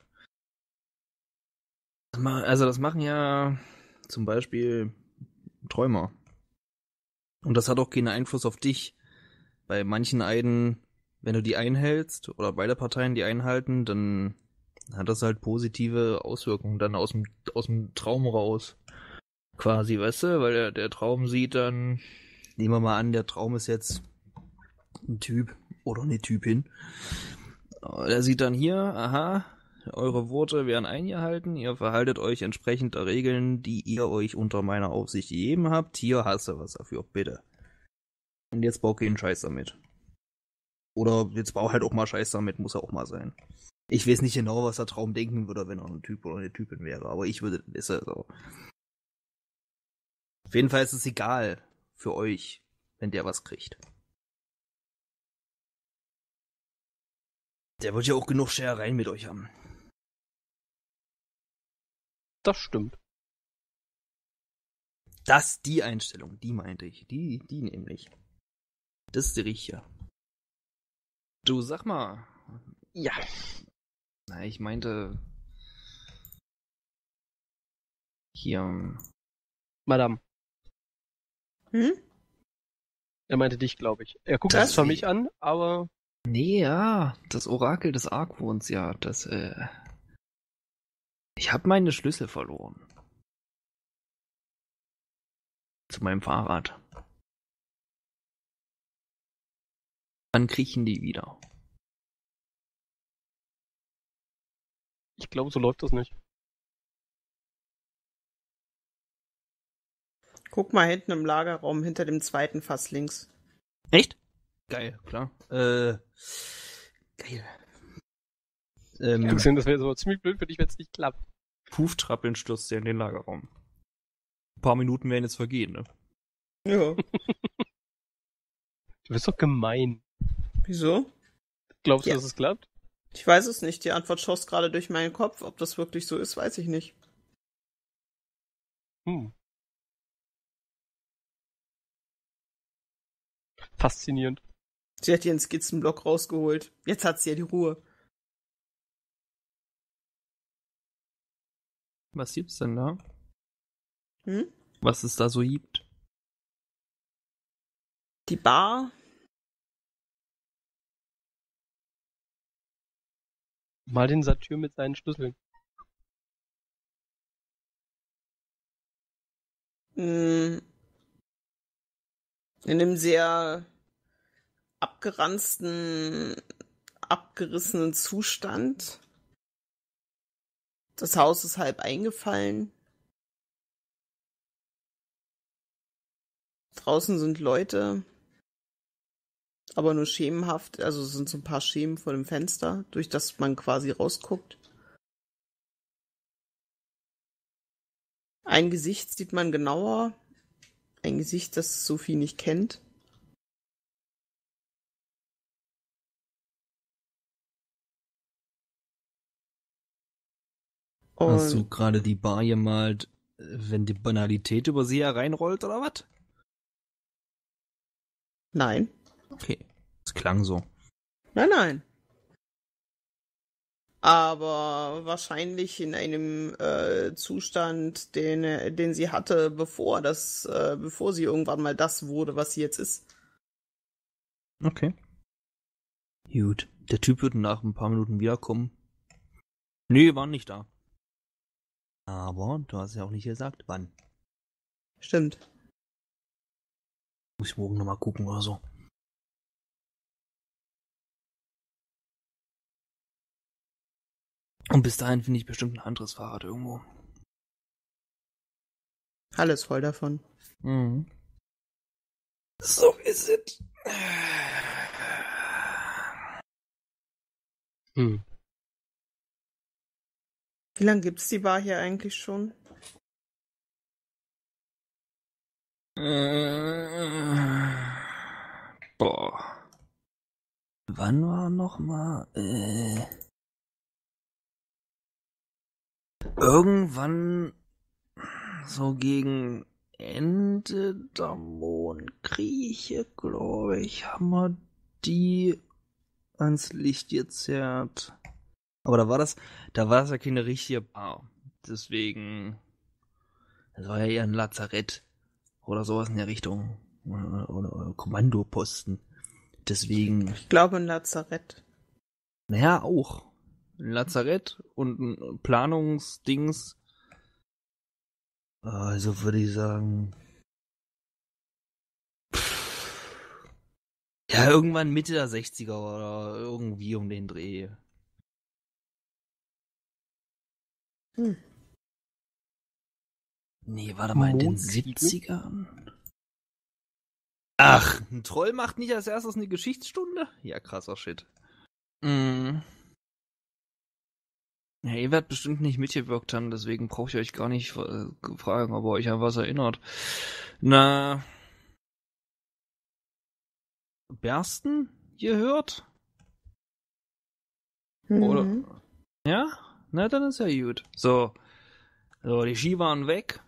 Also das machen ja zum Beispiel Träumer. Und das hat auch keinen Einfluss auf dich. Bei manchen Eiden, wenn du die einhältst, oder beide Parteien die einhalten, dann hat das halt positive Auswirkungen dann aus dem, aus dem Traum raus. Quasi, weißt du? Weil der, der Traum sieht dann, nehmen wir mal an, der Traum ist jetzt ein Typ oder eine Typin. Der sieht dann hier, aha, eure Worte werden eingehalten, ihr verhaltet euch entsprechend der Regeln, die ihr euch unter meiner Aufsicht gegeben habt. Hier hast du was dafür, bitte. Und jetzt bau keinen Scheiß damit. Oder jetzt bau halt auch mal Scheiß damit, muss er auch mal sein. Ich weiß nicht genau, was der Traum denken würde, wenn er ein Typ oder eine Typin wäre, aber ich würde das wissen. So. Auf jeden Fall ist es egal für euch, wenn der was kriegt. Der wird ja auch genug Scherereien mit euch haben. Das stimmt. Das, die Einstellung, die meinte ich. Die, die nämlich. Das ist die richtige. Du, sag mal. Ja. Na, ich meinte... Hier... Madame. Hm? Er meinte dich, glaube ich. Er guckt Das es zwar wie? mich an, aber Nee, ja, das Orakel des Argwohns, ja, das, äh... Ich hab meine Schlüssel verloren. Zu meinem Fahrrad. Wann kriechen die wieder? ich glaube, so läuft das nicht. Guck mal hinten im Lagerraum hinter dem zweiten Fass links. Echt? Geil, klar. Äh... Geil. Ähm... Ja, das wäre so ziemlich blöd für dich, wenn es nicht klappt. Huftrappeln stürzt er in den Lagerraum. Ein paar Minuten werden jetzt vergehen, ne? Ja. Du bist doch gemein. Wieso? Glaubst du, Ja. dass es klappt? Ich weiß es nicht. Die Antwort schoss gerade durch meinen Kopf. Ob das wirklich so ist, weiß ich nicht. Hm. Faszinierend. Sie hat ihren Skizzenblock rausgeholt. Jetzt hat sie ja die Ruhe. Was gibt's denn da? Hm? Was es da so gibt? Die Bar. Mal den Satyr mit seinen Schlüsseln. Mh, in einem sehr abgeranzten, abgerissenen Zustand. Das Haus ist halb eingefallen. Draußen sind Leute, aber nur schemenhaft. Also es sind so ein paar Schemen vor dem Fenster, durch das man quasi rausguckt. Ein Gesicht sieht man genauer. Ein Gesicht, das Sophie nicht kennt. Hast du Und gerade die Bar gemalt, äh, wenn die Banalität über sie hereinrollt, oder was? nein, Okay, es klang so. nein, nein. Aber wahrscheinlich in einem äh, Zustand, den, äh, den sie hatte, bevor das, äh, bevor sie irgendwann mal das wurde, was sie jetzt ist. Okay. Gut, der Typ wird nach ein paar Minuten wiederkommen. Nee, war nicht da. Aber du hast ja auch nicht gesagt, wann. Stimmt. Muss ich morgen nochmal gucken oder so. Und bis dahin finde ich bestimmt ein anderes Fahrrad irgendwo. Alles voll davon. Mhm. So ist es. Hm. Wie lange gibt's die Bar hier eigentlich schon? Boah. Wann war noch mal? Äh, irgendwann so gegen Ende der Mondkrieche, glaube ich, haben wir die ans Licht gezerrt. Aber da war das, da war das ja keine richtige Bar. Deswegen, das war ja eher ein Lazarett oder sowas in der Richtung. Oder, oder Kommandoposten. Deswegen. Ich glaube ein Lazarett. Naja, auch. Ein Lazarett und ein Planungsdings. Also würde ich sagen. Ja, irgendwann Mitte der sechziger oder irgendwie um den Dreh. Hm. Nee, warte mal, in den Mondkriege? siebzigern? Ach, ein Troll macht nicht als erstes eine Geschichtsstunde? Ja, krasser Shit. Mhm. Ja, ihr werdet bestimmt nicht mitgewirkt haben, deswegen brauche ich euch gar nicht äh, fragen, ob ihr euch an was erinnert. Na... Bersten gehört? Mhm. Oder? Ja? Na, dann ist ja gut. So. So, die Ski waren weg.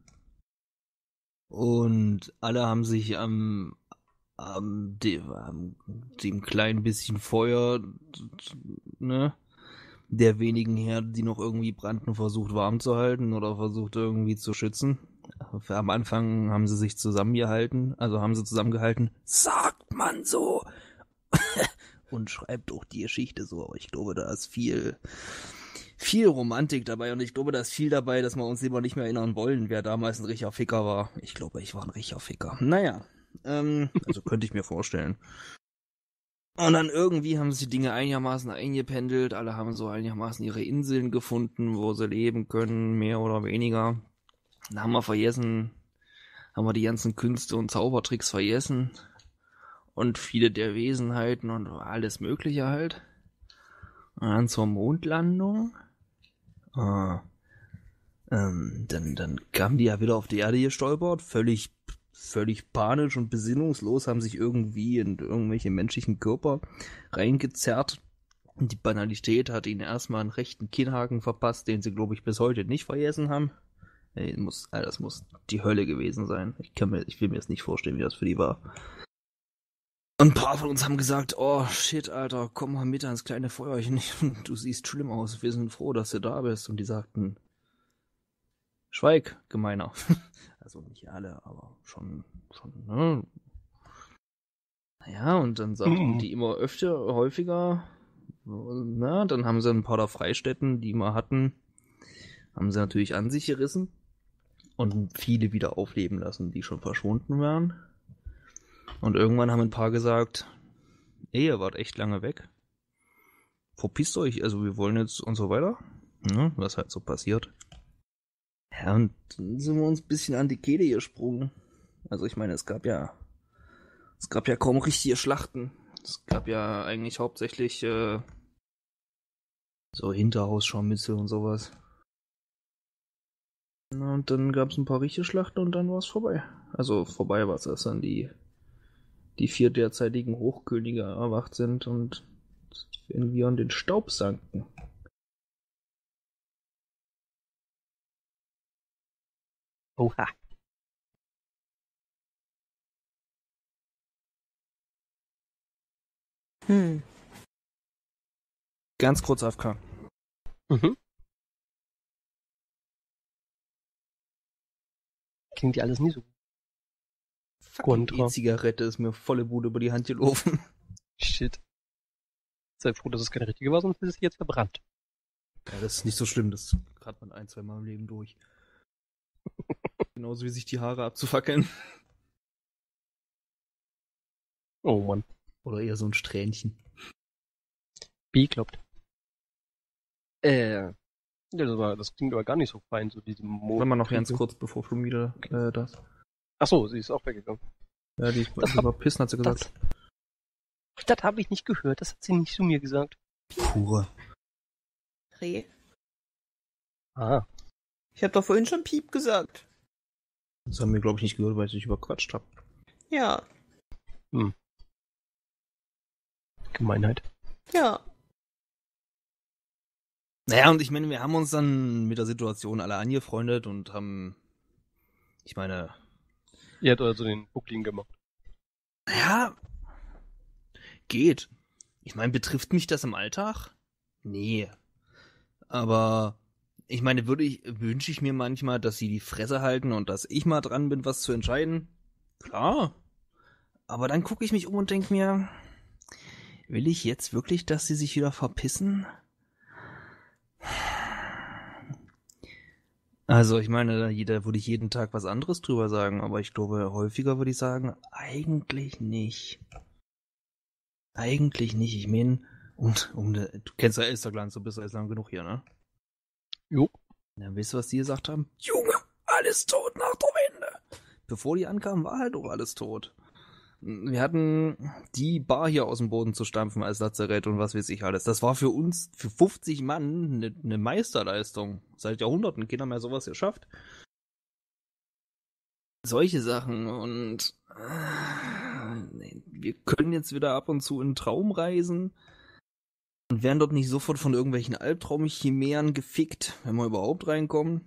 Und alle haben sich am, am, dem, am dem kleinen bisschen Feuer, ne, der wenigen Herde, die noch irgendwie brannten, versucht warm zu halten oder versucht irgendwie zu schützen. Am Anfang haben sie sich zusammengehalten, also haben sie zusammengehalten, sagt man so. Und schreibt auch die Geschichte so. Ich glaube, da ist viel, viel Romantik dabei und ich glaube, da ist viel dabei, dass wir uns lieber nicht mehr erinnern wollen, wer damals ein richtiger Ficker war. Ich glaube, ich war ein richtiger Ficker. Naja, ähm, also könnte ich mir vorstellen. Und dann irgendwie haben sich die Dinge einigermaßen eingependelt, alle haben so einigermaßen ihre Inseln gefunden, wo sie leben können, mehr oder weniger. Dann haben wir vergessen, haben wir die ganzen Künste und Zaubertricks vergessen. Und viele der Wesenheiten und alles Mögliche halt. Und dann zur Mondlandung. Ah, ähm, dann, dann kamen die ja wieder auf die Erde gestolpert, völlig, völlig panisch und besinnungslos, haben sich irgendwie in irgendwelche menschlichen Körper reingezerrt. Und die Banalität hat ihnen erstmal einen rechten Kinnhaken verpasst, den sie, glaube ich, bis heute nicht vergessen haben. Ey, muss, das muss die Hölle gewesen sein. Ich kann mir, ich will mir jetzt nicht vorstellen, wie das für die war. Und ein paar von uns haben gesagt, oh shit, Alter, komm mal mit ans kleine Feuerchen. Du siehst schlimm aus, wir sind froh, dass du da bist. Und die sagten, schweig, Gemeiner. Also nicht alle, aber schon, schon, ne? Naja, und dann sagten Mhm. die immer öfter, häufiger, na, dann haben sie ein paar der Freistätten, die wir hatten, haben sie natürlich an sich gerissen und viele wieder aufleben lassen, die schon verschwunden waren. Und irgendwann haben ein paar gesagt, ey, ihr wart echt lange weg. Verpisst euch, also wir wollen jetzt und so weiter. Ja, was halt so passiert. Ja, und dann sind wir uns ein bisschen an die Kehle gesprungen. Also ich meine, es gab ja es gab ja kaum richtige Schlachten. Es gab ja eigentlich hauptsächlich äh, so Hinterhausscharmützel und sowas. Und dann gab es ein paar richtige Schlachten und dann war es vorbei. Also vorbei war es, als dann die die vier derzeitigen Hochkönige erwacht sind und wenn wir an den Staub sanken. Oha. Hm. Ganz kurz A F K. Mhm. Klingt ja alles nie so gut. Contra. Die Zigarette ist mir volle Bude über die Hand gelaufen. Shit. Sei froh, dass es keine richtige war, sonst ist sie jetzt verbrannt. Ja, das ist nicht so schlimm, das hat man ein, zwei Mal im Leben durch. Genauso wie sich die Haare abzufackeln. Oh Mann. Oder eher so ein Strähnchen. B kloppt. Äh. Ja, das, war, das klingt aber gar nicht so fein, so diese Mond. Warte mal noch ganz kurz, bevor Flumide äh, das. Achso, sie ist auch weggegangen. Ja, die, Das die war pissen, hat sie gesagt. Das, das habe ich nicht gehört, das hat sie nicht zu mir gesagt. Pure. Reh. Ah. Ich habe doch vorhin schon Piep gesagt. Das haben wir, glaube ich, nicht gehört, weil ich dich überquatscht habe. Ja. Hm. Gemeinheit. Ja. Naja, und ich meine, wir haben uns dann mit der Situation alle angefreundet und haben, ich meine... Ihr habt also den Buckling gemacht. Naja, geht. Ich meine, betrifft mich das im Alltag? Nee. Aber ich meine, würde ich, wünsche ich mir manchmal, dass sie die Fresse halten und dass ich mal dran bin, was zu entscheiden? Klar, aber dann gucke ich mich um und denke mir, will ich jetzt wirklich, dass sie sich wieder verpissen? Also ich meine, da würde ich jeden Tag was anderes drüber sagen, aber ich glaube, häufiger würde ich sagen, eigentlich nicht. Eigentlich nicht. Ich meine, und um, du kennst ja Elsterglanz, du bist ja jetzt lang genug hier, ne? Jo. Dann weißt du, was die gesagt haben? Junge, alles tot nach der Wende. Bevor die ankamen, war halt auch alles tot. Wir hatten die Bar hier aus dem Boden zu stampfen als Lazarett und was weiß ich alles. Das war für uns, für fünfzig Mann, eine ne Meisterleistung. Seit Jahrhunderten keiner mehr sowas geschafft. Solche Sachen und äh, wir können jetzt wieder ab und zu in Traum reisen und werden dort nicht sofort von irgendwelchen Albtraumchimären gefickt, wenn wir überhaupt reinkommen.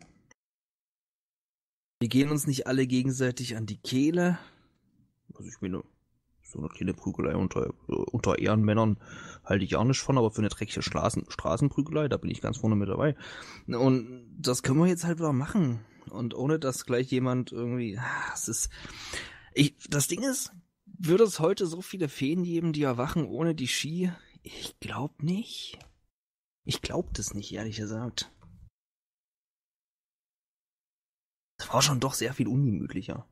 Wir gehen uns nicht alle gegenseitig an die Kehle. Also ich meine, so eine kleine Prügelei unter, unter Ehrenmännern halte ich auch nicht von, aber für eine dreckige Straßen, Straßenprügelei, da bin ich ganz vorne mit dabei. Und das können wir jetzt halt wieder machen. Und ohne dass gleich jemand irgendwie, es ist, ich, das Ding ist, würde es heute so viele Feen geben, die erwachen ohne die Ski? Ich glaube nicht. Ich glaube das nicht, ehrlich gesagt. Das war schon doch sehr viel ungemütlicher.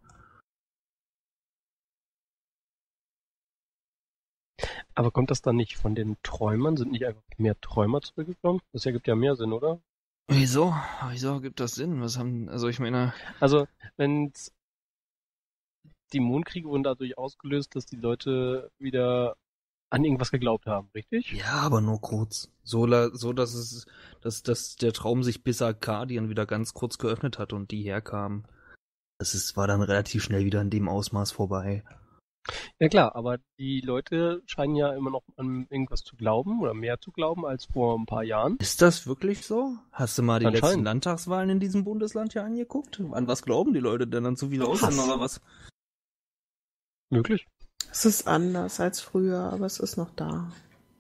Aber kommt das dann nicht von den Träumern? Sind nicht einfach mehr Träumer zurückgekommen? Das ergibt ja mehr Sinn, oder? Wieso? Wieso gibt das Sinn? Was haben, also ich meine... Also, wenn die Mondkriege wurden dadurch ausgelöst, dass die Leute wieder an irgendwas geglaubt haben, richtig? Ja, aber nur kurz. So, so dass es, dass, dass der Traum sich bis Arkadien wieder ganz kurz geöffnet hat und die herkamen. Das ist, war dann relativ schnell wieder in dem Ausmaß vorbei. Ja klar, aber die Leute scheinen ja immer noch an irgendwas zu glauben oder mehr zu glauben als vor ein paar Jahren. Ist das wirklich so? Hast du mal die letzten Anscheinend. Landtagswahlen in diesem Bundesland hier angeguckt? An was glauben die Leute denn? An zu viele Ausländer oder was? Möglich. Es ist anders als früher, aber es ist noch da.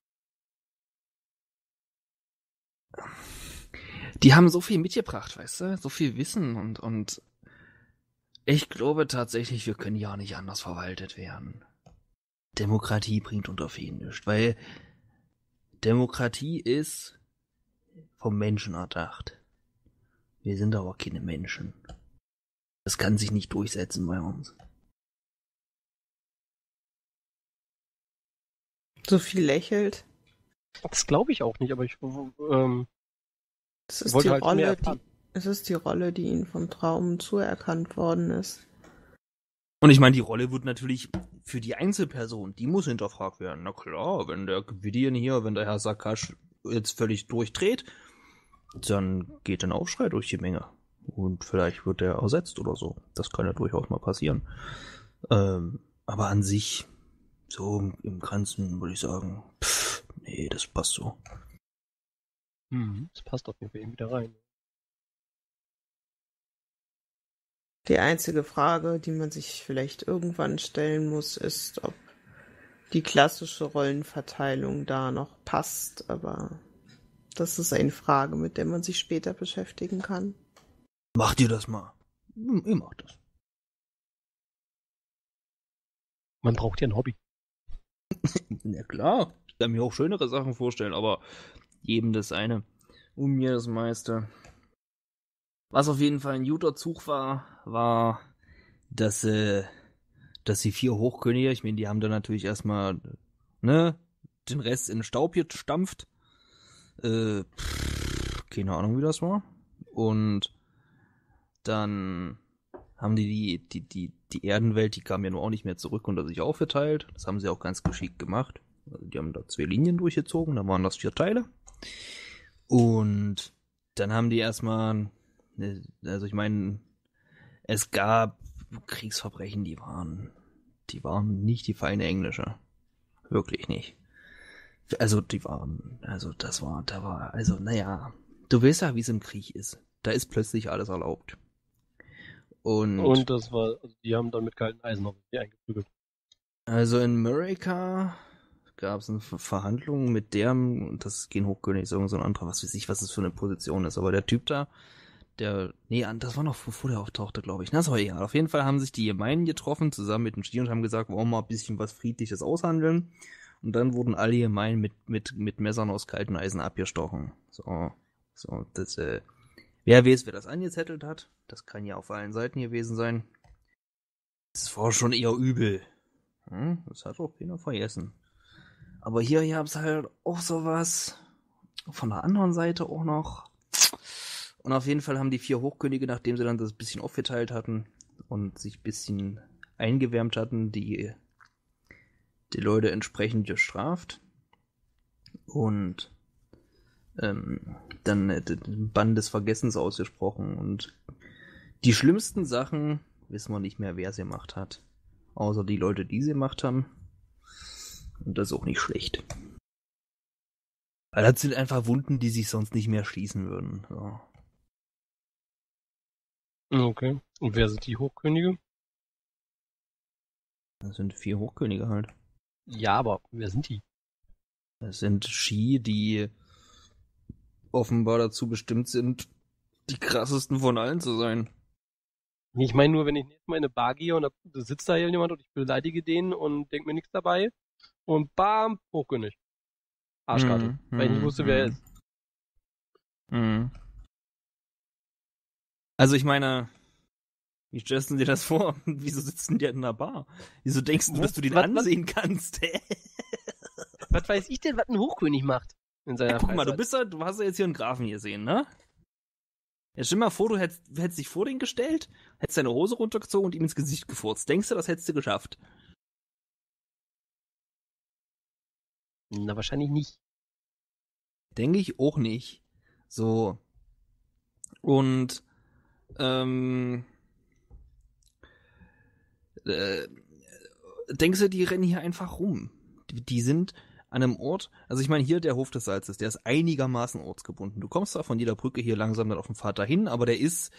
Die haben so viel mitgebracht, weißt du? So viel Wissen und, und ich glaube tatsächlich, wir können ja nicht anders verwaltet werden. Demokratie bringt unter Feen nichts, weil Demokratie ist vom Menschen erdacht. Wir sind aber keine Menschen. Das kann sich nicht durchsetzen bei uns. So viel lächelt. Das glaube ich auch nicht, aber ich ähm, Das ist wollte die halt mehr Rolle, erfahren. die, es ist die Rolle, die ihnen vom Traum zuerkannt worden ist. Und ich meine, die Rolle wird natürlich für die Einzelperson, die muss hinterfragt werden. Na klar, wenn der Gwydion hier, wenn der Herr Sakash jetzt völlig durchdreht, dann geht ein Aufschrei durch die Menge. Und vielleicht wird er ersetzt oder so. Das kann ja durchaus mal passieren. Ähm, aber an sich, so im Ganzen würde ich sagen, pff, nee, das passt so. Hm, das passt auf jeden Fall eben wieder rein. Die einzige Frage, die man sich vielleicht irgendwann stellen muss, ist, ob die klassische Rollenverteilung da noch passt. Aber das ist eine Frage, mit der man sich später beschäftigen kann. Macht ihr das mal. Ihr macht das. Man braucht ja ein Hobby. Na klar, ich kann mir auch schönere Sachen vorstellen, aber jedem das eine. Und mir das meiste. Was auf jeden Fall ein guter Zug war, war, dass, äh, dass die vier Hochkönige, ich meine, die haben dann natürlich erstmal, ne, den Rest in den Staub gestampft. Äh, pff, keine Ahnung, wie das war. Und dann haben die die, die, die, die Erdenwelt, die kam ja nur auch nicht mehr zurück unter sich aufgeteilt. Das haben sie auch ganz geschickt gemacht. Also die haben da zwei Linien durchgezogen, da waren das vier Teile. Und dann haben die erstmal, also ich meine, es gab Kriegsverbrechen, die waren, die waren nicht die feine Englische. Wirklich nicht. Also die waren, also das war, da war, also naja, du weißt ja, wie es im Krieg ist. Da ist plötzlich alles erlaubt. Und, Und das war, also die haben dann mit kalten Eisen noch die eingeprügelt. Also in Amerika gab es eine Verhandlung mit dem, das ist kein Hochkönig, so ein anderer, was weiß ich, was das für eine Position ist, aber der Typ da, der, nee, das war noch bevor der auftauchte, glaube ich. Na, ist aber egal. Auf jeden Fall haben sich die Gemeinen getroffen, zusammen mit dem Ski und haben gesagt, wollen wir mal ein bisschen was Friedliches aushandeln. Und dann wurden alle Gemeinen mit, mit, mit Messern aus kaltem Eisen abgestochen. So, so, das, äh, wer weiß, wer das angezettelt hat, das kann ja auf allen Seiten gewesen sein. Das war schon eher übel. Hm, das hat auch keiner vergessen. Aber hier, hier hab's halt auch sowas von der anderen Seite auch noch. Und auf jeden Fall haben die vier Hochkönige, nachdem sie dann das bisschen aufgeteilt hatten und sich ein bisschen eingewärmt hatten, die, die Leute entsprechend gestraft. Und ähm, dann äh, den Bann des Vergessens ausgesprochen. Und die schlimmsten Sachen wissen wir nicht mehr, wer sie gemacht hat. Außer die Leute, die sie gemacht haben. Und das ist auch nicht schlecht. Weil das sind einfach Wunden, die sich sonst nicht mehr schließen würden. So. Okay. Und wer sind die Hochkönige? Das sind vier Hochkönige halt. Ja, aber wer sind die? Das sind Ski, die offenbar dazu bestimmt sind, die krassesten von allen zu sein. Ich meine nur, wenn ich jetzt mal in eine Bar gehe und da sitzt da jemand und ich beleidige den und denke mir nichts dabei und bam, Hochkönig. Arschkarte. Mhm, weil ich nicht wusste, wer er mhm. ist. Mhm. Also ich meine, wie stellst du dir das vor? Wieso sitzt denn der in einer Bar? Wieso denkst du, dass du den Was- ansehen kannst? Hä? Was weiß ich denn, was ein Hochkönig macht in seiner Ja, guck mal, du Freizeit? bist ja, du hast ja jetzt hier einen Grafen gesehen, ne? Jetzt stell dir mal vor, du hättest, hättest dich vor den gestellt, hättest deine Hose runtergezogen und ihm ins Gesicht gefurzt. Denkst du, das hättest du geschafft? Na, wahrscheinlich nicht. Denke ich auch nicht. So. Und, ähm, äh, denkst du, die rennen hier einfach rum? Die, die sind an einem Ort, also ich meine hier der Hof des Salzes, der ist einigermaßen ortsgebunden. Du kommst zwar von jeder Brücke hier langsam dann auf den Pfad dahin, aber der ist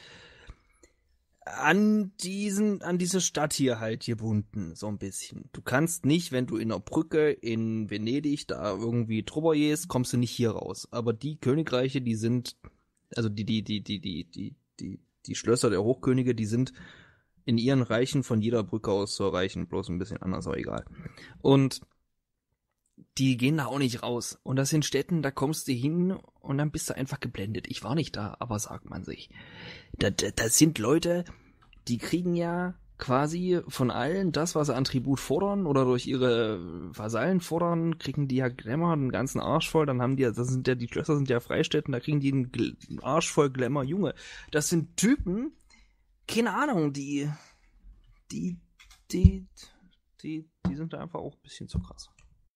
an diesen, an diese Stadt hier halt gebunden, so ein bisschen. Du kannst nicht, wenn du in einer Brücke in Venedig da irgendwie drüber gehst, kommst du nicht hier raus. Aber die Königreiche, die sind, also die, die, die, die, die, die, die, die Schlösser der Hochkönige, die sind in ihren Reichen von jeder Brücke aus zu erreichen, bloß ein bisschen anders, aber egal. Und die gehen da auch nicht raus. Und das sind Städten, da kommst du hin und dann bist du einfach geblendet. Ich war nicht da, aber sagt man sich. Da, da, das sind Leute, die kriegen ja quasi von allen das, was sie an Tribut fordern oder durch ihre Vasallen fordern, kriegen die ja Glamour einen ganzen Arsch voll. Dann haben die ja, das sind ja, die Schlösser sind ja Freistädten, da kriegen die einen, Gl- einen Arsch voll Glamour. Junge, das sind Typen, keine Ahnung, die, die, die, die, die sind da einfach auch ein bisschen zu krass.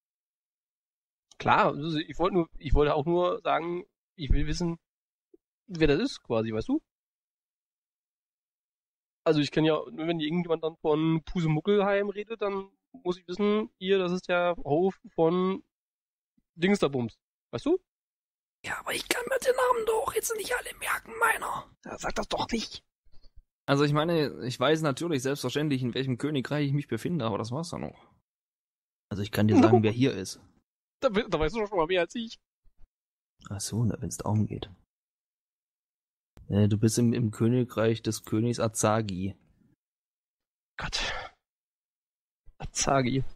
Klar, also ich wollte nur, ich wollte auch nur sagen, ich will wissen, wer das ist, quasi, weißt du? Also ich kann ja, wenn irgendjemand dann von Pusemuckelheim redet, dann muss ich wissen, hier, das ist der Hof von Dingsterbums. Weißt du? Ja, aber ich kann mir den Namen doch jetzt nicht alle merken, meiner. Ja, sag das doch nicht. Also ich meine, ich weiß natürlich selbstverständlich, in welchem Königreich ich mich befinde, aber das war's dann noch. Also ich kann dir sagen, wer hier ist. Da, da weißt du doch schon mal mehr als ich. Ach so, wenn es darum geht. Äh, du bist im, im Königreich des Königs Azagi. Gott. Azagi.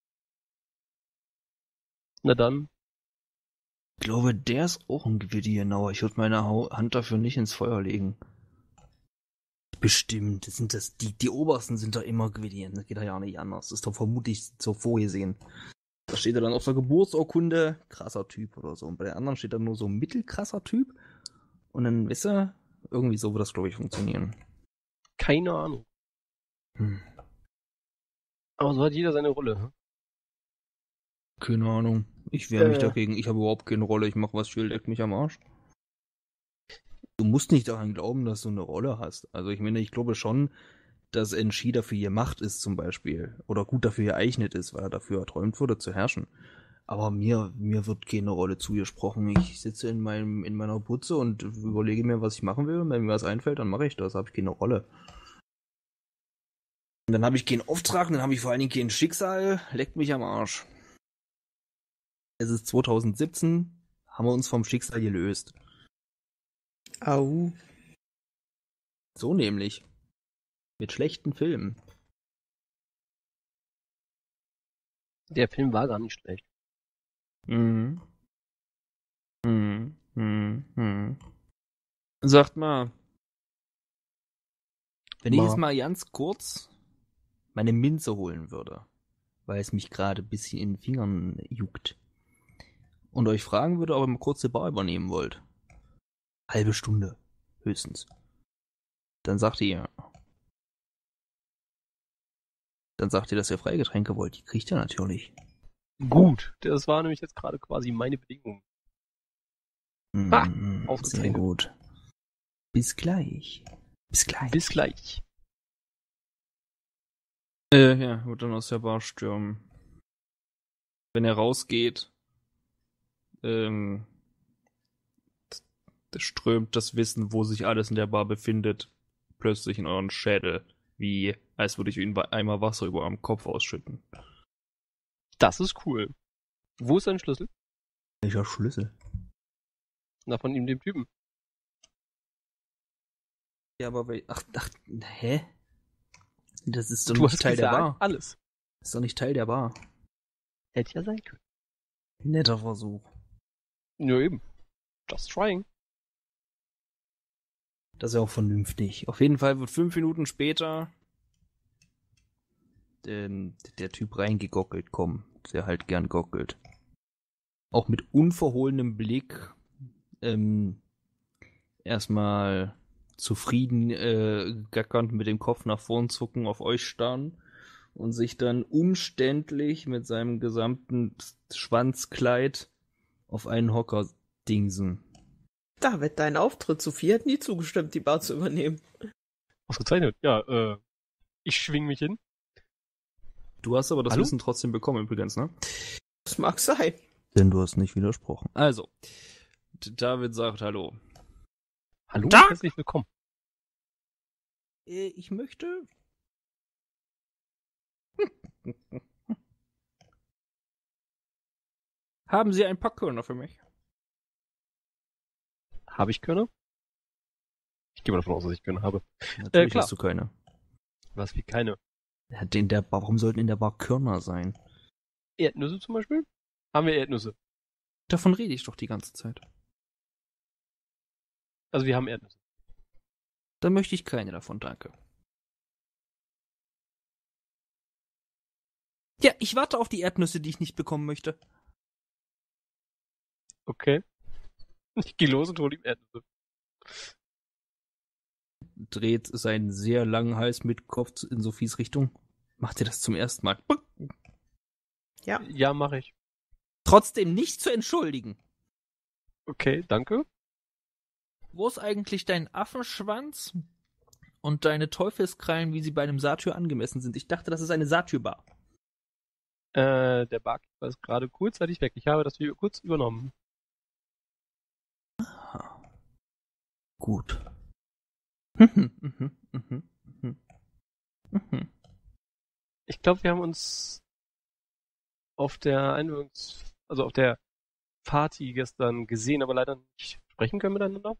Na dann. Ich glaube, der ist auch ein Gwydienauer. Ich würde meine Hau- Hand dafür nicht ins Feuer legen. Bestimmt. Das sind das, die, die Obersten sind da immer Gwydian. Das geht da ja nicht anders. Das ist doch vermutlich so vorgesehen. Da steht er dann auf der Geburtsurkunde, krasser Typ oder so. Und bei der anderen steht dann nur so mittelkrasser Typ. Und dann, wisst ihr, irgendwie so wird das, glaube ich, funktionieren. Keine Ahnung. Hm. Aber so hat jeder seine Rolle. hm? Keine Ahnung. Ich wehre mich Äh. dagegen. Ich habe überhaupt keine Rolle. Ich mache was, ich will, leck mich am Arsch. Du musst nicht daran glauben, dass du eine Rolle hast. Also ich meine, ich glaube schon, dass Enshi dafür gemacht ist zum Beispiel. Oder gut dafür geeignet ist, weil er dafür erträumt wurde zu herrschen. Aber mir, mir wird keine Rolle zugesprochen. Ich sitze in meinem, in meiner Butze und überlege mir, was ich machen will. Und wenn mir was einfällt, dann mache ich das. Habe ich keine Rolle. Und dann habe ich keinen Auftrag, und dann habe ich vor allen Dingen kein Schicksal. Leckt mich am Arsch. Es ist zwanzig siebzehn, haben wir uns vom Schicksal gelöst. Au. So nämlich. Mit schlechten Filmen. Der Film war gar nicht schlecht. Mhm. Mhm. Mhm. Mhm. Sagt mal, wenn ich Ma. jetzt mal ganz kurz meine Minze holen würde, weil es mich gerade ein bisschen in den Fingern juckt, und euch fragen würde, ob ihr mal kurz die Bar übernehmen wollt. Halbe Stunde, höchstens. Dann sagt ihr, dann sagt ihr, dass ihr Freigetränke wollt. Die kriegt ihr natürlich. Gut, das war nämlich jetzt gerade quasi meine Bedingung. Ah, Mhm, sehr ausgezeichnet. gut. Bis gleich. Bis gleich. Bis gleich. Äh, ja, wird dann aus der Bar stürmen. Wenn er rausgeht, ähm, da strömt das Wissen, wo sich alles in der Bar befindet, plötzlich in euren Schädel, wie als würde ich Ihnen bei Eimer Wasser über eurem Kopf ausschütten. Das ist cool. Wo ist dein Schlüssel? Welcher Schlüssel? Na, von ihm, dem Typen. Ja, aber weil, ach, ach, hä? Das ist doch Du nicht hast Teil der gesagt, Bar. alles. Das ist doch nicht Teil der Bar. Hätte ja sein können. Netter Versuch. Ja, eben. Just trying. Das ist ja auch vernünftig. Auf jeden Fall wird fünf Minuten später ähm, der Typ reingegockelt kommen, der halt gern gockelt. Auch mit unverhohlenem Blick ähm, erstmal zufrieden äh, gackernd mit dem Kopf nach vorn zucken, auf euch starren und sich dann umständlich mit seinem gesamten Schwanzkleid auf einen Hocker dingsen. Da wird dein Auftritt. Sophie hat nie zugestimmt, die Bar zu übernehmen. Ausgezeichnet. Ja, äh, ich schwing mich hin. Du hast aber das Hallo? Wissen trotzdem bekommen übrigens, ne? Das mag sein. Denn du hast nicht widersprochen. Also, David sagt Hallo. Hallo, Da- herzlich willkommen. Äh, ich möchte... Haben Sie ein paar Körner für mich? Habe ich Körner? Ich gehe mal davon aus, dass ich Körner habe. Natürlich klar. hast du keine. Was wie keine. Ja, in der Bar, warum sollten in der Bar Körner sein? Erdnüsse zum Beispiel? Haben wir Erdnüsse? Davon rede ich doch die ganze Zeit. Also wir haben Erdnüsse. Dann möchte ich keine davon, danke. Ja, ich warte auf die Erdnüsse, die ich nicht bekommen möchte. Okay. Ich gehe los und hole ihm Erdnüsse. Dreht seinen sehr langen Hals mit Kopf in Sophies Richtung. Macht ihr das zum ersten Mal? Ja. Ja, mache ich. Trotzdem nicht zu entschuldigen. Okay, danke. Wo ist eigentlich dein Affenschwanz und deine Teufelskrallen, wie sie bei einem Satyr angemessen sind? Ich dachte, das ist eine Satyrbar. Äh, der Barkeeper ist gerade kurzzeitig weg. Ich habe das Video kurz übernommen. Aha. Gut. Mhm, mhm, mhm, mhm. Mhm. Ich glaube, wir haben uns auf der Einweihungs... also auf der Party gestern gesehen, aber leider nicht sprechen können miteinander.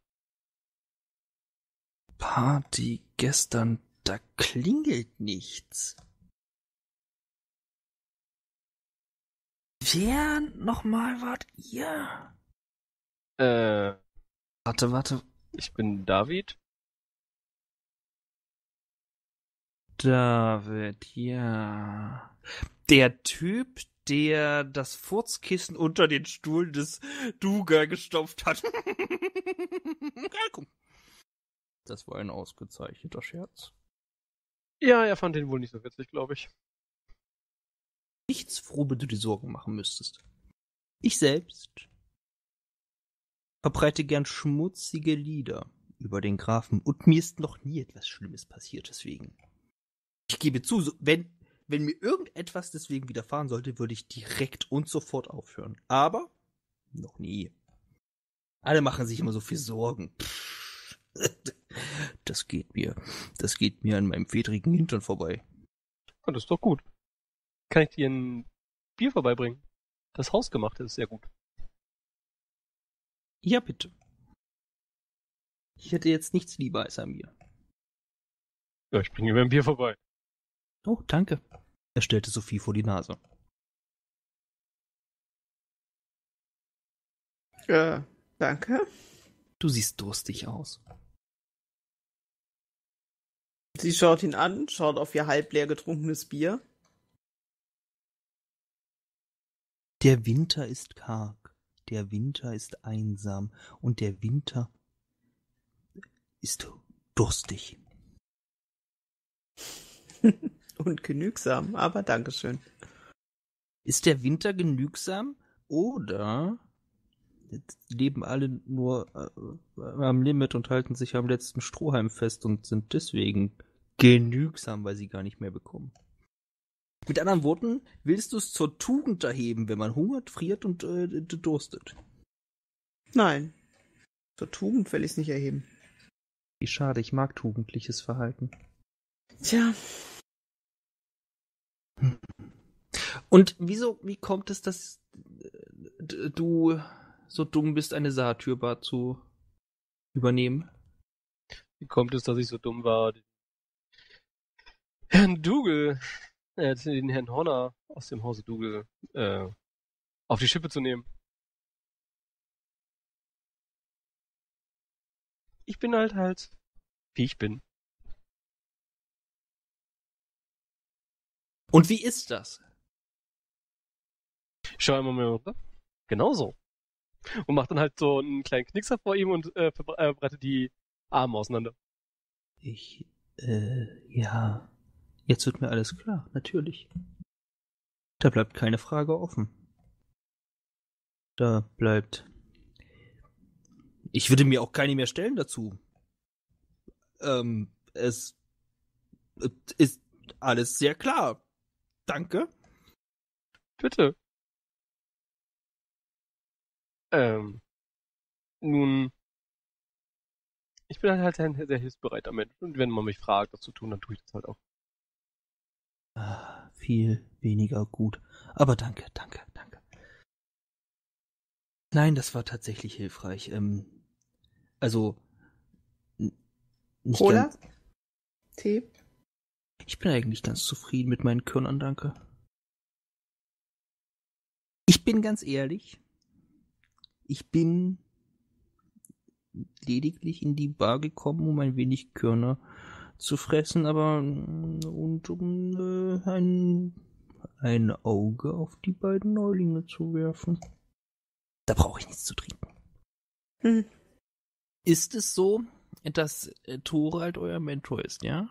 Party gestern, da klingelt nichts. Wer nochmal wart ihr? Äh, Warte, warte. ich bin David. David, ja. Der Typ, der das Furzkissen unter den Stuhl des Duga gestopft hat. Das war ein ausgezeichneter Scherz. Ja, er fand den wohl nicht so witzig, glaube ich. Nichts, worüber du dir Sorgen machen müsstest. Ich selbst verbreite gern schmutzige Lieder über den Grafen und mir ist noch nie etwas Schlimmes passiert deswegen. Ich gebe zu, so, wenn, wenn mir irgendetwas deswegen widerfahren sollte, würde ich direkt und sofort aufhören. Aber noch nie. Alle machen sich immer so viel Sorgen. Pff. Das geht mir, das geht mir an meinem fedrigen Hintern vorbei. Ja, das ist doch gut. Kann ich dir ein Bier vorbeibringen? Das Hausgemachte ist sehr gut. Ja, bitte. Ich hätte jetzt nichts lieber als ein Bier. Ja, ich bringe ihm ein Bier vorbei. Oh, danke. Er stellte Sophie vor die Nase. Äh, danke. Du siehst durstig aus. Sie schaut ihn an, schaut auf ihr halb leer getrunkenes Bier. Der Winter ist karg, der Winter ist einsam und der Winter ist durstig. Und genügsam, aber Dankeschön. Ist der Winter genügsam oder jetzt leben alle nur äh, am Limit und halten sich am letzten Strohhalm fest und sind deswegen genügsam, weil sie gar nicht mehr bekommen? Mit anderen Worten, willst du es zur Tugend erheben, wenn man hungert, friert und äh, durstet? Nein. Zur Tugend will ich es nicht erheben. Wie schade, ich mag tugendliches Verhalten. Tja. Und wieso, wie kommt es, dass äh, du so dumm bist, eine Saatürbar zu übernehmen? Wie kommt es, dass ich so dumm war, den Herrn Dougal, äh, den Herrn Horner aus dem Hause Dougal, äh, auf die Schippe zu nehmen? Ich bin halt halt, wie ich bin. Und wie ist das? Ich schaue immer mal runter. Genauso. Und macht dann halt so einen kleinen Knickser vor ihm und äh, verbre- äh, breitet die Arme auseinander. Ich, äh, ja. Jetzt wird mir alles klar, natürlich. Da bleibt keine Frage offen. Da bleibt... Ich würde mir auch keine mehr stellen dazu. Ähm, es ist alles sehr klar. Danke. Bitte. Ähm, nun, ich bin halt ein sehr hilfsbereiter Mensch. Und wenn man mich fragt, das zu tun, dann tue ich das halt auch. Ah, viel weniger gut. Aber danke, danke, danke. Nein, das war tatsächlich hilfreich. Ähm, also, n- nicht Cola? ganz, Tee? ich bin eigentlich ganz zufrieden mit meinen Körnern, danke. Ich bin ganz ehrlich, ich bin lediglich in die Bar gekommen, um ein wenig Körner zu fressen, aber mm, und um äh, ein, ein Auge auf die beiden Neulinge zu werfen. Da brauche ich nichts zu trinken. Hm. Ist es so, dass äh, Thorald euer Mentor ist, ja?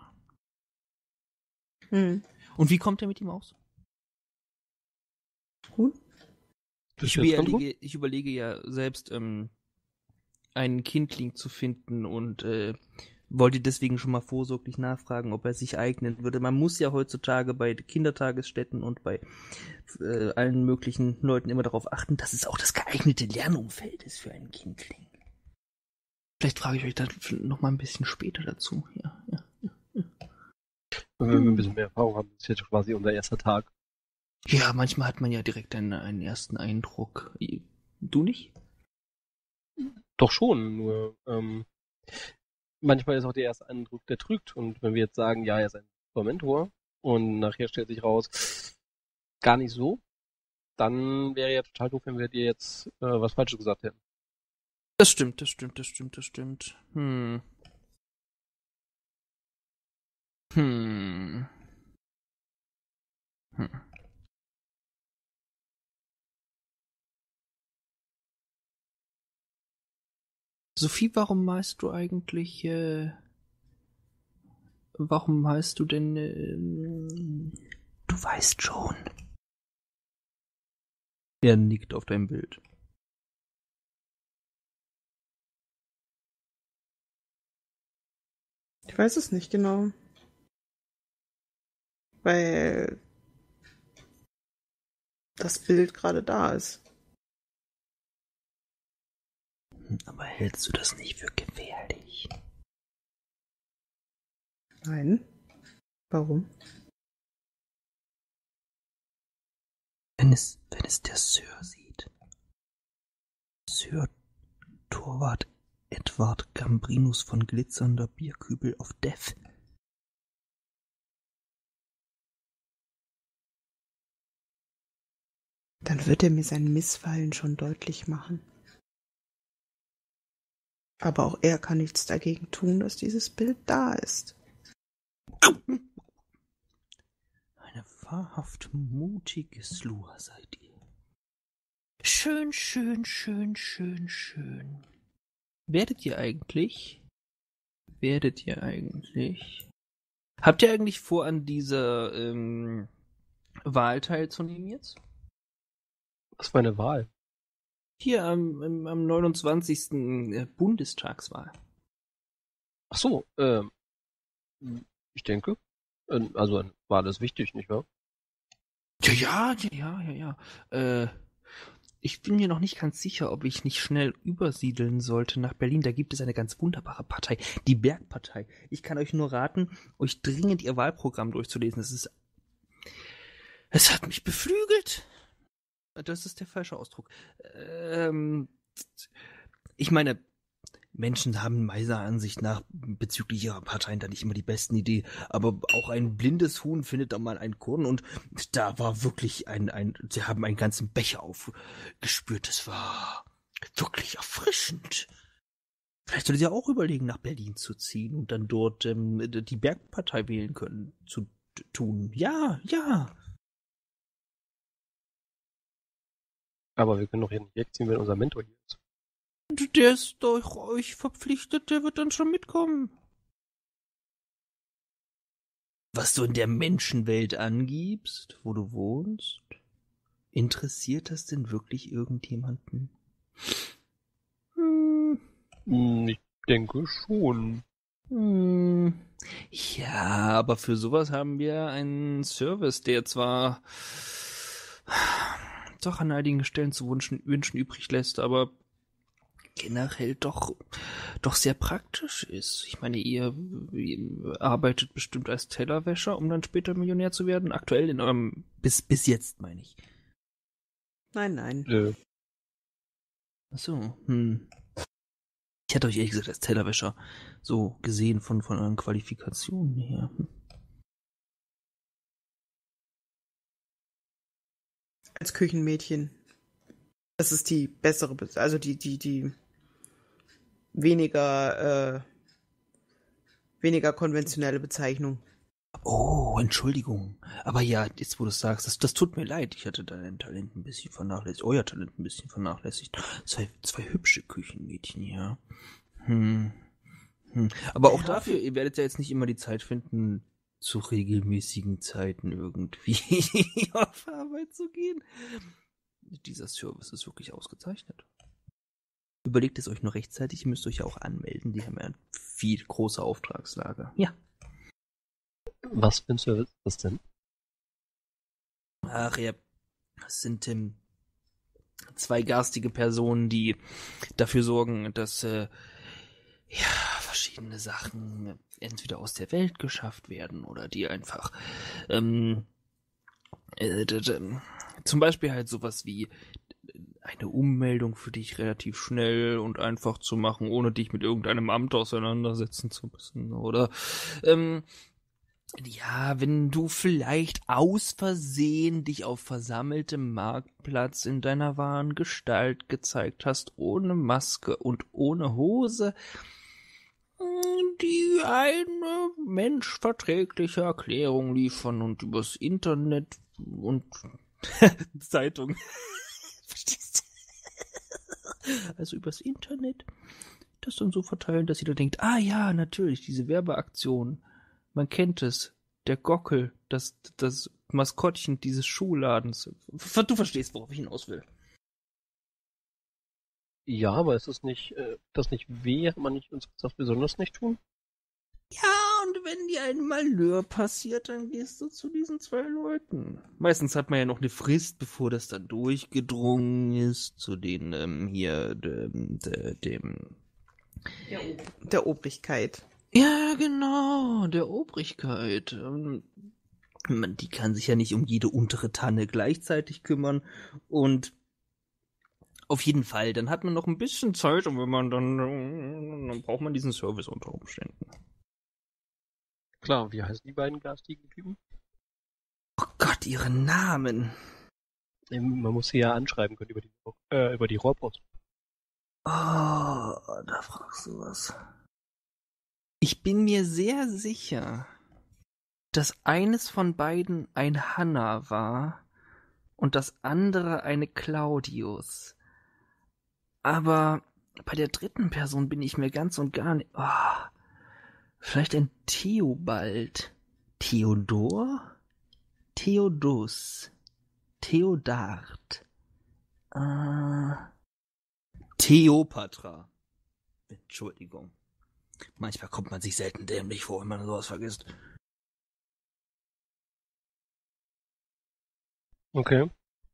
Hm. Und wie kommt er mit ihm aus? Gut. Bis Ich jetzt ganz gut. überlege, ich überlege ja selbst, ähm, einen Kindling zu finden und äh, wollte deswegen schon mal vorsorglich nachfragen, ob er sich eignen würde. Man muss ja heutzutage bei Kindertagesstätten und bei äh, allen möglichen Leuten immer darauf achten, dass es auch das geeignete Lernumfeld ist für einen Kindling. Vielleicht frage ich euch da noch mal ein bisschen später dazu. Ja, ja. Wenn wir ein bisschen mehr Erfahrung haben, ist jetzt quasi unser erster Tag. Ja, manchmal hat man ja direkt einen, einen ersten Eindruck. Du nicht? Doch schon, nur ähm, manchmal ist auch der erste Eindruck, der trügt. Und wenn wir jetzt sagen, ja, er ist ein super Mentor und nachher stellt sich raus, gar nicht so, dann wäre ja total doof, wenn wir dir jetzt äh, was Falsches gesagt hätten. Das stimmt, das stimmt, das stimmt, das stimmt. Hm. Hm. Hm. Sophie, warum malst du eigentlich, äh, warum malst du denn, äh, du weißt schon. Er nickt auf dein Bild. Ich weiß es nicht genau. Weil das Bild gerade da ist. Aber hältst du das nicht für gefährlich? Nein. Warum? Wenn es, wenn es der Sir sieht. Sir Torwart Edward Gambrinus von glitzernder Bierkübel auf Death. Dann wird er mir sein Missfallen schon deutlich machen. Aber auch er kann nichts dagegen tun, dass dieses Bild da ist. Eine wahrhaft mutige Slua seid ihr. Schön, schön, schön, schön, schön. Werdet ihr eigentlich? Werdet ihr eigentlich? Habt ihr eigentlich vor, an dieser ähm, Wahl teilzunehmen jetzt? Was für eine Wahl? Hier am, am, am neunundzwanzigsten Bundestagswahl. Ach so, ähm, ich denke. äh, Also eine Wahl ist wichtig, nicht wahr? Ja, ja, ja, ja, ja. Äh, ich bin mir noch nicht ganz sicher, ob ich nicht schnell übersiedeln sollte nach Berlin. Da gibt es eine ganz wunderbare Partei, die Bergpartei. Ich kann euch nur raten, euch dringend ihr Wahlprogramm durchzulesen. Es ist, es hat mich beflügelt. Das ist der falsche Ausdruck. Ähm, ich meine, Menschen haben meiner Ansicht nach bezüglich ihrer Parteien da nicht immer die besten Ideen, aber auch ein blindes Huhn findet da mal einen Korn und da war wirklich ein, ein, sie haben einen ganzen Becher aufgespürt. Das war wirklich erfrischend. Vielleicht sollte sie auch überlegen, nach Berlin zu ziehen und dann dort ähm, die Bergpartei wählen können, zu tun. Ja, ja. Aber wir können doch hier nicht wegziehen, wenn unser Mentor hier ist. Der ist doch euch verpflichtet, der wird dann schon mitkommen. Was du in der Menschenwelt angibst, wo du wohnst, interessiert das denn wirklich irgendjemanden? Hm. Ich denke schon. Hm. Ja, aber für sowas haben wir einen Service, der zwar doch an einigen Stellen zu wünschen, wünschen übrig lässt, aber generell doch, doch sehr praktisch ist. Ich meine, ihr, ihr arbeitet bestimmt als Tellerwäscher, um dann später Millionär zu werden. Aktuell in eurem, bis, bis jetzt meine ich. Nein, nein. Äh, Ach so, hm. Ich hätte euch ehrlich gesagt als Tellerwäscher so gesehen von, von euren Qualifikationen her. Als Küchenmädchen. Das ist die bessere, Be- also die, die, die weniger, äh, weniger konventionelle Bezeichnung. Oh, Entschuldigung. Aber ja, jetzt wo du es sagst, das, das tut mir leid. Ich hatte dein Talent ein bisschen vernachlässigt, euer Talent ein bisschen vernachlässigt. Zwei, zwei hübsche Küchenmädchen, ja. Hm. Hm. Aber auch dafür, ihr werdet ja jetzt nicht immer die Zeit finden, zu regelmäßigen Zeiten irgendwie auf Arbeit zu gehen. Dieser Service ist wirklich ausgezeichnet. Überlegt es euch nur rechtzeitig, ihr müsst euch ja auch anmelden. Die haben ja eine viel große Auftragslage. Ja. Was für ein Service ist das denn? Ach ja, das sind ähm, zwei garstige Personen, die dafür sorgen, dass äh, ja, verschiedene Sachen entweder aus der Welt geschafft werden oder die einfach ähm, äh, d- d- zum Beispiel halt sowas wie eine Ummeldung für dich relativ schnell und einfach zu machen, ohne dich mit irgendeinem Amt auseinandersetzen zu müssen. Oder ähm, ja, wenn du vielleicht aus Versehen dich auf versammeltem Marktplatz in deiner wahren Gestalt gezeigt hast, ohne Maske und ohne Hose, die eine menschverträgliche Erklärung liefern und übers Internet und Zeitung. Verstehst du? Also übers Internet das dann so verteilen, dass jeder denkt, ah ja, natürlich, diese Werbeaktion. Man kennt es. Der Gockel, das, das Maskottchen dieses Schuhladens. Du verstehst, worauf ich hinaus will. Ja, aber ist das nicht, äh, das nicht weh? Hat man nicht uns was besonders nicht tun? Ja, und wenn dir ein Malheur passiert, dann gehst du zu diesen zwei Leuten. Meistens hat man ja noch eine Frist, bevor das dann durchgedrungen ist, zu den, ähm, hier, dem, dem, dem Der, der Obrigkeit. Ja, genau, der Obrigkeit. Ähm, man, die kann sich ja nicht um jede untere Tanne gleichzeitig kümmern und auf jeden Fall, dann hat man noch ein bisschen Zeit und wenn man dann, dann braucht man diesen Service unter Umständen. Klar, wie heißen die beiden garstigen Typen? Oh Gott, ihre Namen. Man muss sie ja anschreiben können über die, äh, über die Rohrpost. Oh, da fragst du was. Ich bin mir sehr sicher, dass eines von beiden ein Hanna war und das andere eine Claudius. Aber bei der dritten Person bin ich mir ganz und gar nicht... Oh, vielleicht ein Theobald. Theodor? Theodus. Theodard. Äh, Theopatra. Entschuldigung. Manchmal kommt man sich selten dämlich vor, wenn man sowas vergisst. Okay.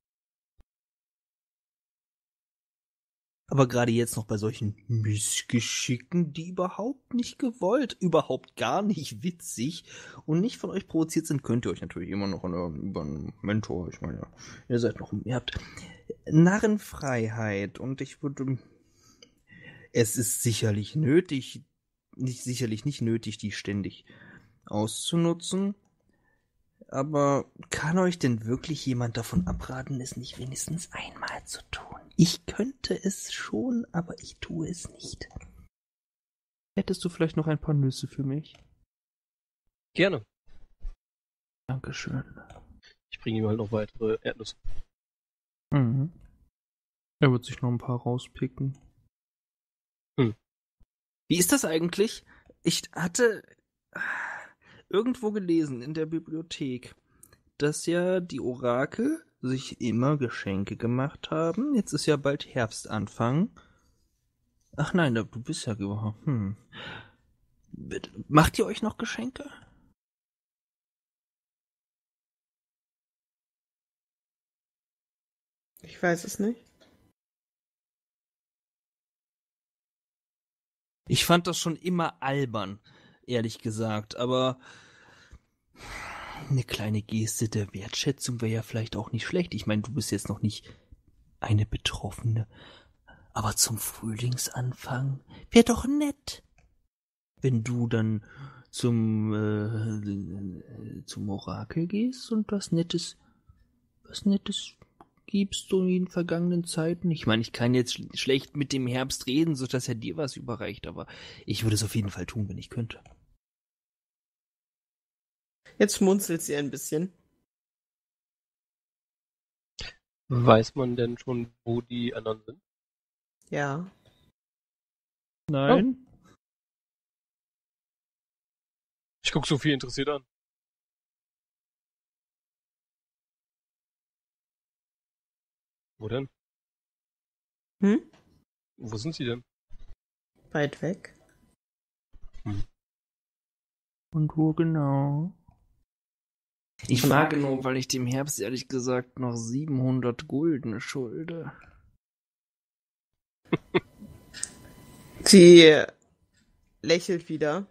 Aber gerade jetzt noch bei solchen Missgeschicken, die überhaupt nicht gewollt, überhaupt gar nicht witzig und nicht von euch provoziert sind, könnt ihr euch natürlich immer noch eine, über einen Mentor, ich meine, ihr seid noch, ihr habt Narrenfreiheit und ich würde, es ist sicherlich nötig, nicht sicherlich nicht nötig, die ständig auszunutzen, aber kann euch denn wirklich jemand davon abraten, es nicht wenigstens einmal zu tun? Ich könnte es schon, aber ich tue es nicht. Hättest du vielleicht noch ein paar Nüsse für mich? Gerne. Dankeschön. Ich bringe ihm halt noch weitere Erdnüsse. Mhm. Er wird sich noch ein paar rauspicken. Hm. Wie ist das eigentlich? Ich hatte irgendwo gelesen in der Bibliothek, dass ja die Orakel sich immer Geschenke gemacht haben. Jetzt ist ja bald Herbstanfang. Ach nein, du bist ja überhaupt. Hm. Macht ihr euch noch Geschenke? Ich weiß es nicht. Ich fand das schon immer albern, ehrlich gesagt, aber eine kleine Geste der Wertschätzung wäre ja vielleicht auch nicht schlecht. Ich meine, du bist jetzt noch nicht eine Betroffene, aber zum Frühlingsanfang wäre doch nett, wenn du dann zum äh, zum Orakel gehst und was Nettes, was Nettes gibst du in den vergangenen Zeiten. Ich meine, ich kann jetzt sch- schlecht mit dem Herbst reden, so dass er dir was überreicht, aber ich würde es auf jeden Fall tun, wenn ich könnte. Jetzt schmunzelt sie ein bisschen. Weiß man denn schon, wo die anderen sind? Ja. Nein? Ich guck Sophie interessiert an. Wo denn? Hm? Wo sind sie denn? Weit weg. Und wo genau? Ich frage nur, weil ich dem Herbst ehrlich gesagt noch siebenhundert Gulden schulde. Sie lächelt wieder.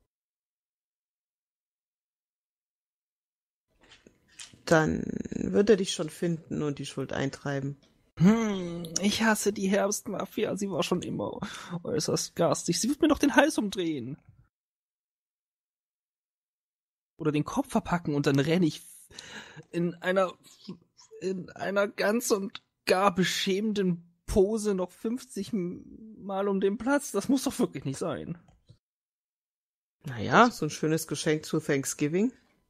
Dann wird er dich schon finden und die Schuld eintreiben. Hm, ich hasse die Herbstmafia. Sie war schon immer äußerst garstig. Sie wird mir doch den Hals umdrehen. Oder den Kopf verpacken und dann renne ich in einer in einer ganz und gar beschämenden Pose noch fünfzig Mal um den Platz. Das muss doch wirklich nicht sein. Naja, so ein schönes Geschenk zu Thanksgiving.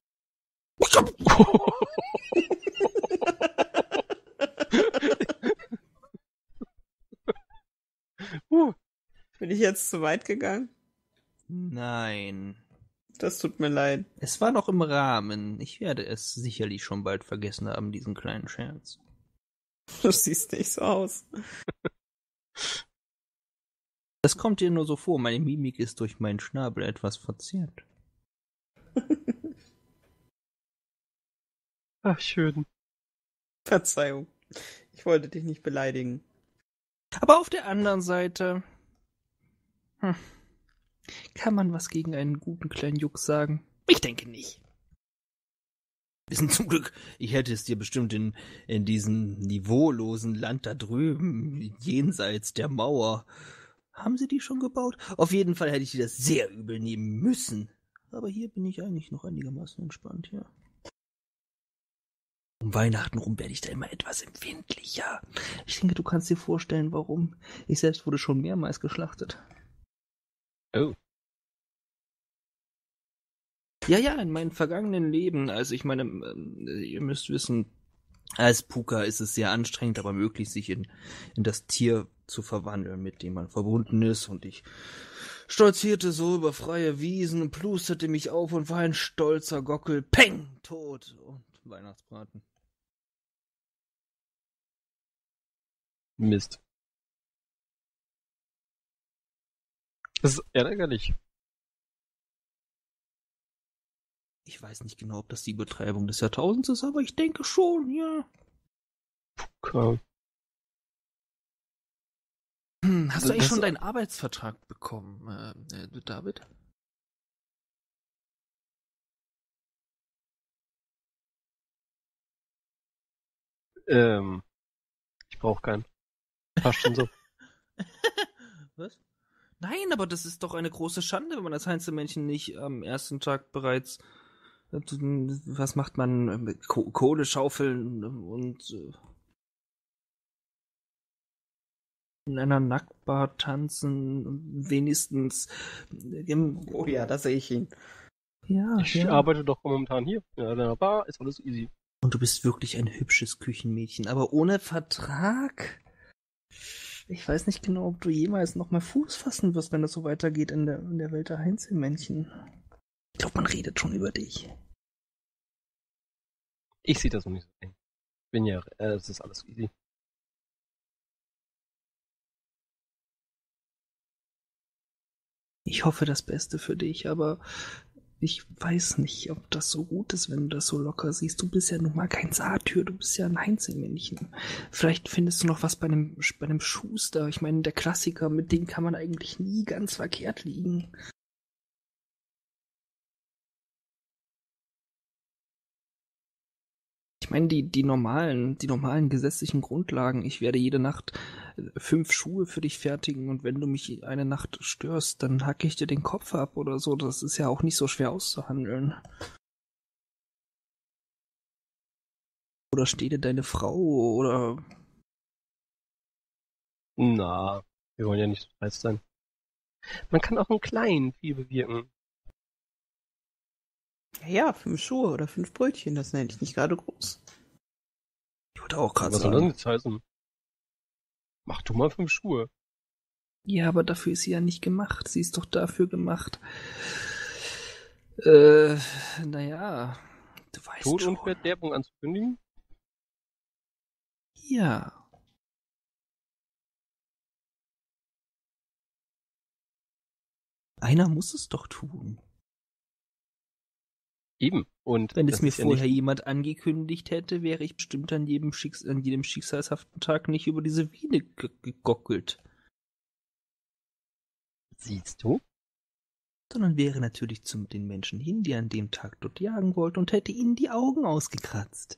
uh. Bin ich jetzt zu weit gegangen? Nein. Das tut mir leid. Es war noch im Rahmen. Ich werde es sicherlich schon bald vergessen haben, diesen kleinen Scherz. Du siehst nicht so aus. Das kommt dir nur so vor. Meine Mimik ist durch meinen Schnabel etwas verzerrt. Ach, schön. Verzeihung. Ich wollte dich nicht beleidigen. Aber auf der anderen Seite hm, kann man was gegen einen guten kleinen Jux sagen? Ich denke nicht. Wissen zum Glück, ich hätte es dir bestimmt in, in diesem niveaulosen Land da drüben, jenseits der Mauer. Haben sie die schon gebaut? Auf jeden Fall hätte ich dir das sehr übel nehmen müssen. Aber hier bin ich eigentlich noch einigermaßen entspannt, ja. Um Weihnachten rum werde ich da immer etwas empfindlicher. Ich denke, du kannst dir vorstellen, warum. Ich selbst wurde schon mehrmals geschlachtet. Oh. Ja, ja, in meinem vergangenen Leben, also ich meine, ähm, ihr müsst wissen, als Puka ist es sehr anstrengend, aber möglich, sich in, in das Tier zu verwandeln, mit dem man verbunden ist. Und ich stolzierte so über freie Wiesen, plusterte mich auf und war ein stolzer Gockel. Peng! Tot! Und Weihnachtsbraten. Mist. Das ist ärgerlich. Ich weiß nicht genau, ob das die Übertreibung des Jahrtausends ist, aber ich denke schon, ja. Okay. Hm, hast du eigentlich Das- schon deinen Arbeitsvertrag bekommen, äh, äh, David? Ähm, ich brauche keinen. Passt schon so. Was? Nein, aber das ist doch eine große Schande, wenn man als Heinzelmännchen nicht am ersten Tag bereits, äh, was macht man, äh, Ko- Kohle schaufeln und äh, in einer Nacktbar tanzen und wenigstens äh, im, Oh ja, da sehe ich ihn. ja, Ich ja. arbeite doch momentan hier. Ja, in einer Bar ist alles easy. Und du bist wirklich ein hübsches Küchenmädchen, aber ohne Vertrag? Ich weiß nicht genau, ob du jemals noch mal Fuß fassen wirst, wenn das so weitergeht in der, in der Welt der Heinzelmännchen. Ich glaube, man redet schon über dich. Ich sehe das noch nicht so eng. Bin ja, äh, es ist alles easy. Ich hoffe das Beste für dich, aber ich weiß nicht, ob das so gut ist, wenn du das so locker siehst. Du bist ja nun mal kein Satyr, du bist ja ein Heinzelmännchen. Vielleicht findest du noch was bei einem, bei einem Schuster. Ich meine, der Klassiker, mit dem kann man eigentlich nie ganz verkehrt liegen. Ich meine, die, die normalen, die normalen gesetzlichen Grundlagen. Ich werde jede Nacht äh, fünf Schuhe für dich fertigen und wenn du mich eine Nacht störst, dann hacke ich dir den Kopf ab oder so. Das ist ja auch nicht so schwer auszuhandeln. Oder steht dir deine Frau oder... Na, wir wollen ja nicht so dreist sein. Man kann auch im Kleinen viel bewirken. Ja, ja, fünf Schuhe oder fünf Brötchen, das nenne ich nicht gerade groß. Ich würde auch gerade Was soll das sagen. jetzt heißen? Mach du mal fünf Schuhe. Ja, aber dafür ist sie ja nicht gemacht. Sie ist doch dafür gemacht. Äh, naja, du weißt Tod schon. und Verderbung anzukündigen? Ja. Einer muss es doch tun. Eben. Und Wenn es das mir ist ja vorher nicht, jemand angekündigt hätte, wäre ich bestimmt an jedem, Schicks an jedem schicksalshaften Tag nicht über diese Wiene ge gegockelt. siehst du? Sondern wäre natürlich zu den Menschen hin, die an dem Tag dort jagen wollten und hätte ihnen die Augen ausgekratzt.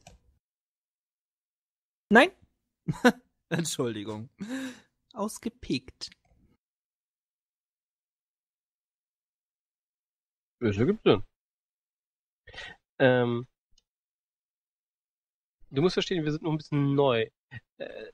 Nein? Entschuldigung. Ausgepickt. Welche gibt's denn? Ähm, du musst verstehen, wir sind noch ein bisschen neu. Äh,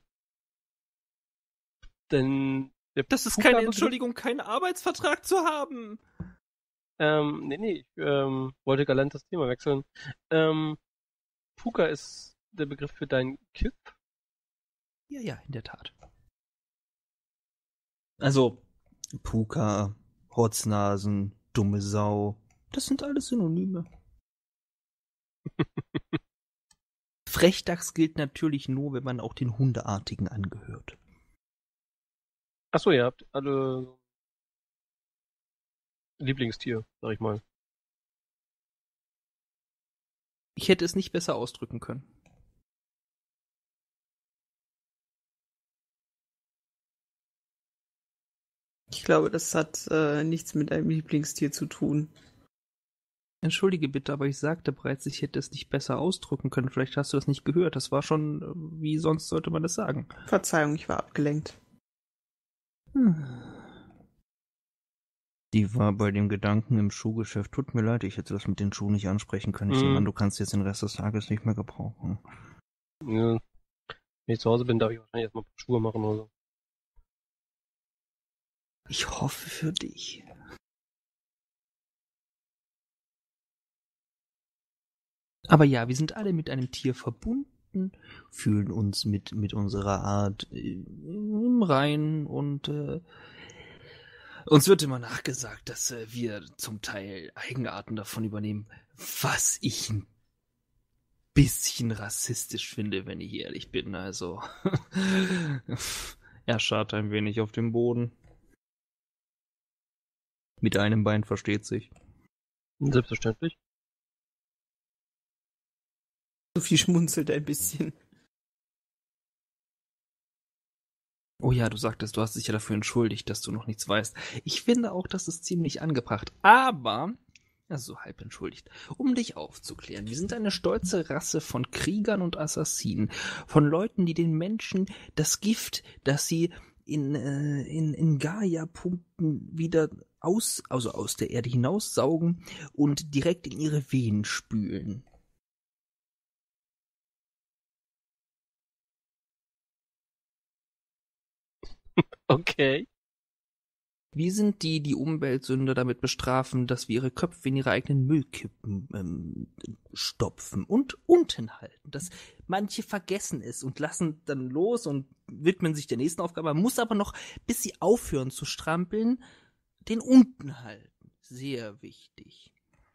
denn der Das ist Puka keine Begriff- Entschuldigung, keinen Arbeitsvertrag zu haben. Ähm, nee, nee, ich ähm, wollte galant das Thema wechseln. Ähm, Puka ist der Begriff für dein Kipp. Ja, ja, in der Tat. Also, Puka, Rotznasen, dumme Sau, das sind alles Synonyme. Frechdachs gilt natürlich nur, wenn man auch den Hundeartigen angehört. Achso, ihr habt alle Lieblingstier, sag ich mal. Ich hätte es nicht besser ausdrücken können. Ich glaube, das hat äh, nichts mit einem Lieblingstier zu tun. Entschuldige bitte, aber ich sagte bereits, ich hätte es nicht besser ausdrücken können. Vielleicht hast du das nicht gehört. Das war schon, äh, wie sonst sollte man das sagen. Verzeihung, ich war abgelenkt. Hm. Die war bei dem Gedanken im Schuhgeschäft. Tut mir leid, ich hätte das mit den Schuhen nicht ansprechen können. Ich Mhm. nehme an, du kannst jetzt den Rest des Tages nicht mehr gebrauchen. Ja. Wenn ich zu Hause bin, darf ich wahrscheinlich erstmal ein paar Schuhe machen oder so. Ich hoffe für dich. Aber ja, wir sind alle mit einem Tier verbunden, fühlen uns mit, mit unserer Art äh, im Reinen und äh, uns wird immer nachgesagt, dass äh, wir zum Teil Eigenarten davon übernehmen, was ich ein bisschen rassistisch finde, wenn ich ehrlich bin. Also, er scharrt ein wenig auf dem Boden. Mit einem Bein versteht sich. Selbstverständlich. Sophie schmunzelt ein bisschen. Oh ja, du sagtest, du hast dich ja dafür entschuldigt, dass du noch nichts weißt. Ich finde auch, das ist ziemlich angebracht. Aber, also halb entschuldigt, um dich aufzuklären. Wir sind eine stolze Rasse von Kriegern und Assassinen. Von Leuten, die den Menschen das Gift, das sie in, äh, in, in Gaia-Pumpen wieder aus, also aus der Erde hinaussaugen und direkt in ihre Venen spülen. Okay. Wir sind die, die Umweltsünder damit bestrafen, dass wir ihre Köpfe in ihre eigenen Müllkippen ähm, stopfen und unten halten. Dass manche vergessen es und lassen dann los und widmen sich der nächsten Aufgabe, muss aber noch, bis sie aufhören zu strampeln, den unten halten. Sehr wichtig.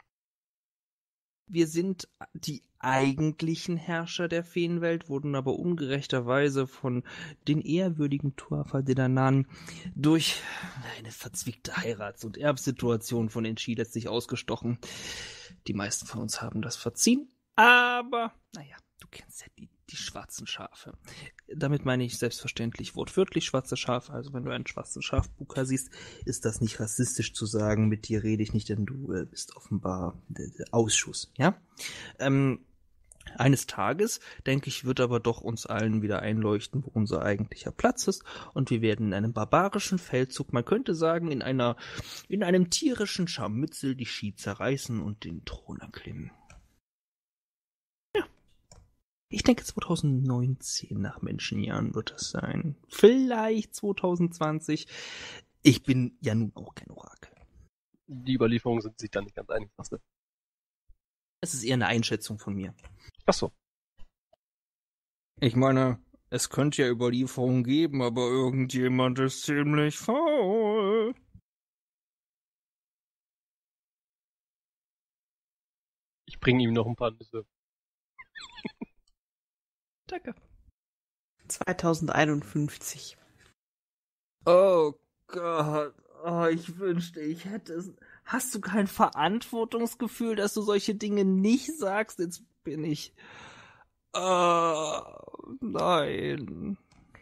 Wir sind die eigentlichen Herrscher der Feenwelt, wurden aber ungerechterweise von den ehrwürdigen Tuatha De Danann durch eine verzwickte Heirats- und Erbsituation von Enchi letztlich ausgestochen. Die meisten von uns haben das verziehen, aber naja, du kennst ja die, die schwarzen Schafe. Damit meine ich selbstverständlich wortwörtlich schwarze Schafe. Also wenn du einen schwarzen Schafbuka siehst, ist das nicht rassistisch zu sagen, mit dir rede ich nicht, denn du äh, bist offenbar der, der Ausschuss, ja? Ähm, eines Tages, denke ich, wird aber doch uns allen wieder einleuchten, wo unser eigentlicher Platz ist, und wir werden in einem barbarischen Feldzug, man könnte sagen, in einer, in einem tierischen Scharmützel die Ski zerreißen und den Thron erklimmen. Ich denke zwanzig neunzehn nach Menschenjahren wird das sein. Vielleicht zwanzig zwanzig. Ich bin ja nun auch kein Orakel. Die Überlieferungen sind sich da nicht ganz einig, sagst du. Es ist eher eine Einschätzung von mir. Ach so. Ich meine, es könnte ja Überlieferungen geben, aber irgendjemand ist ziemlich faul. Ich bringe ihm noch ein paar Nüsse. Danke. zwanzig einundfünfzig. Oh Gott, oh, ich wünschte, ich hätte es. Hast du kein Verantwortungsgefühl, dass du solche Dinge nicht sagst? Jetzt bin ich. Oh, nein.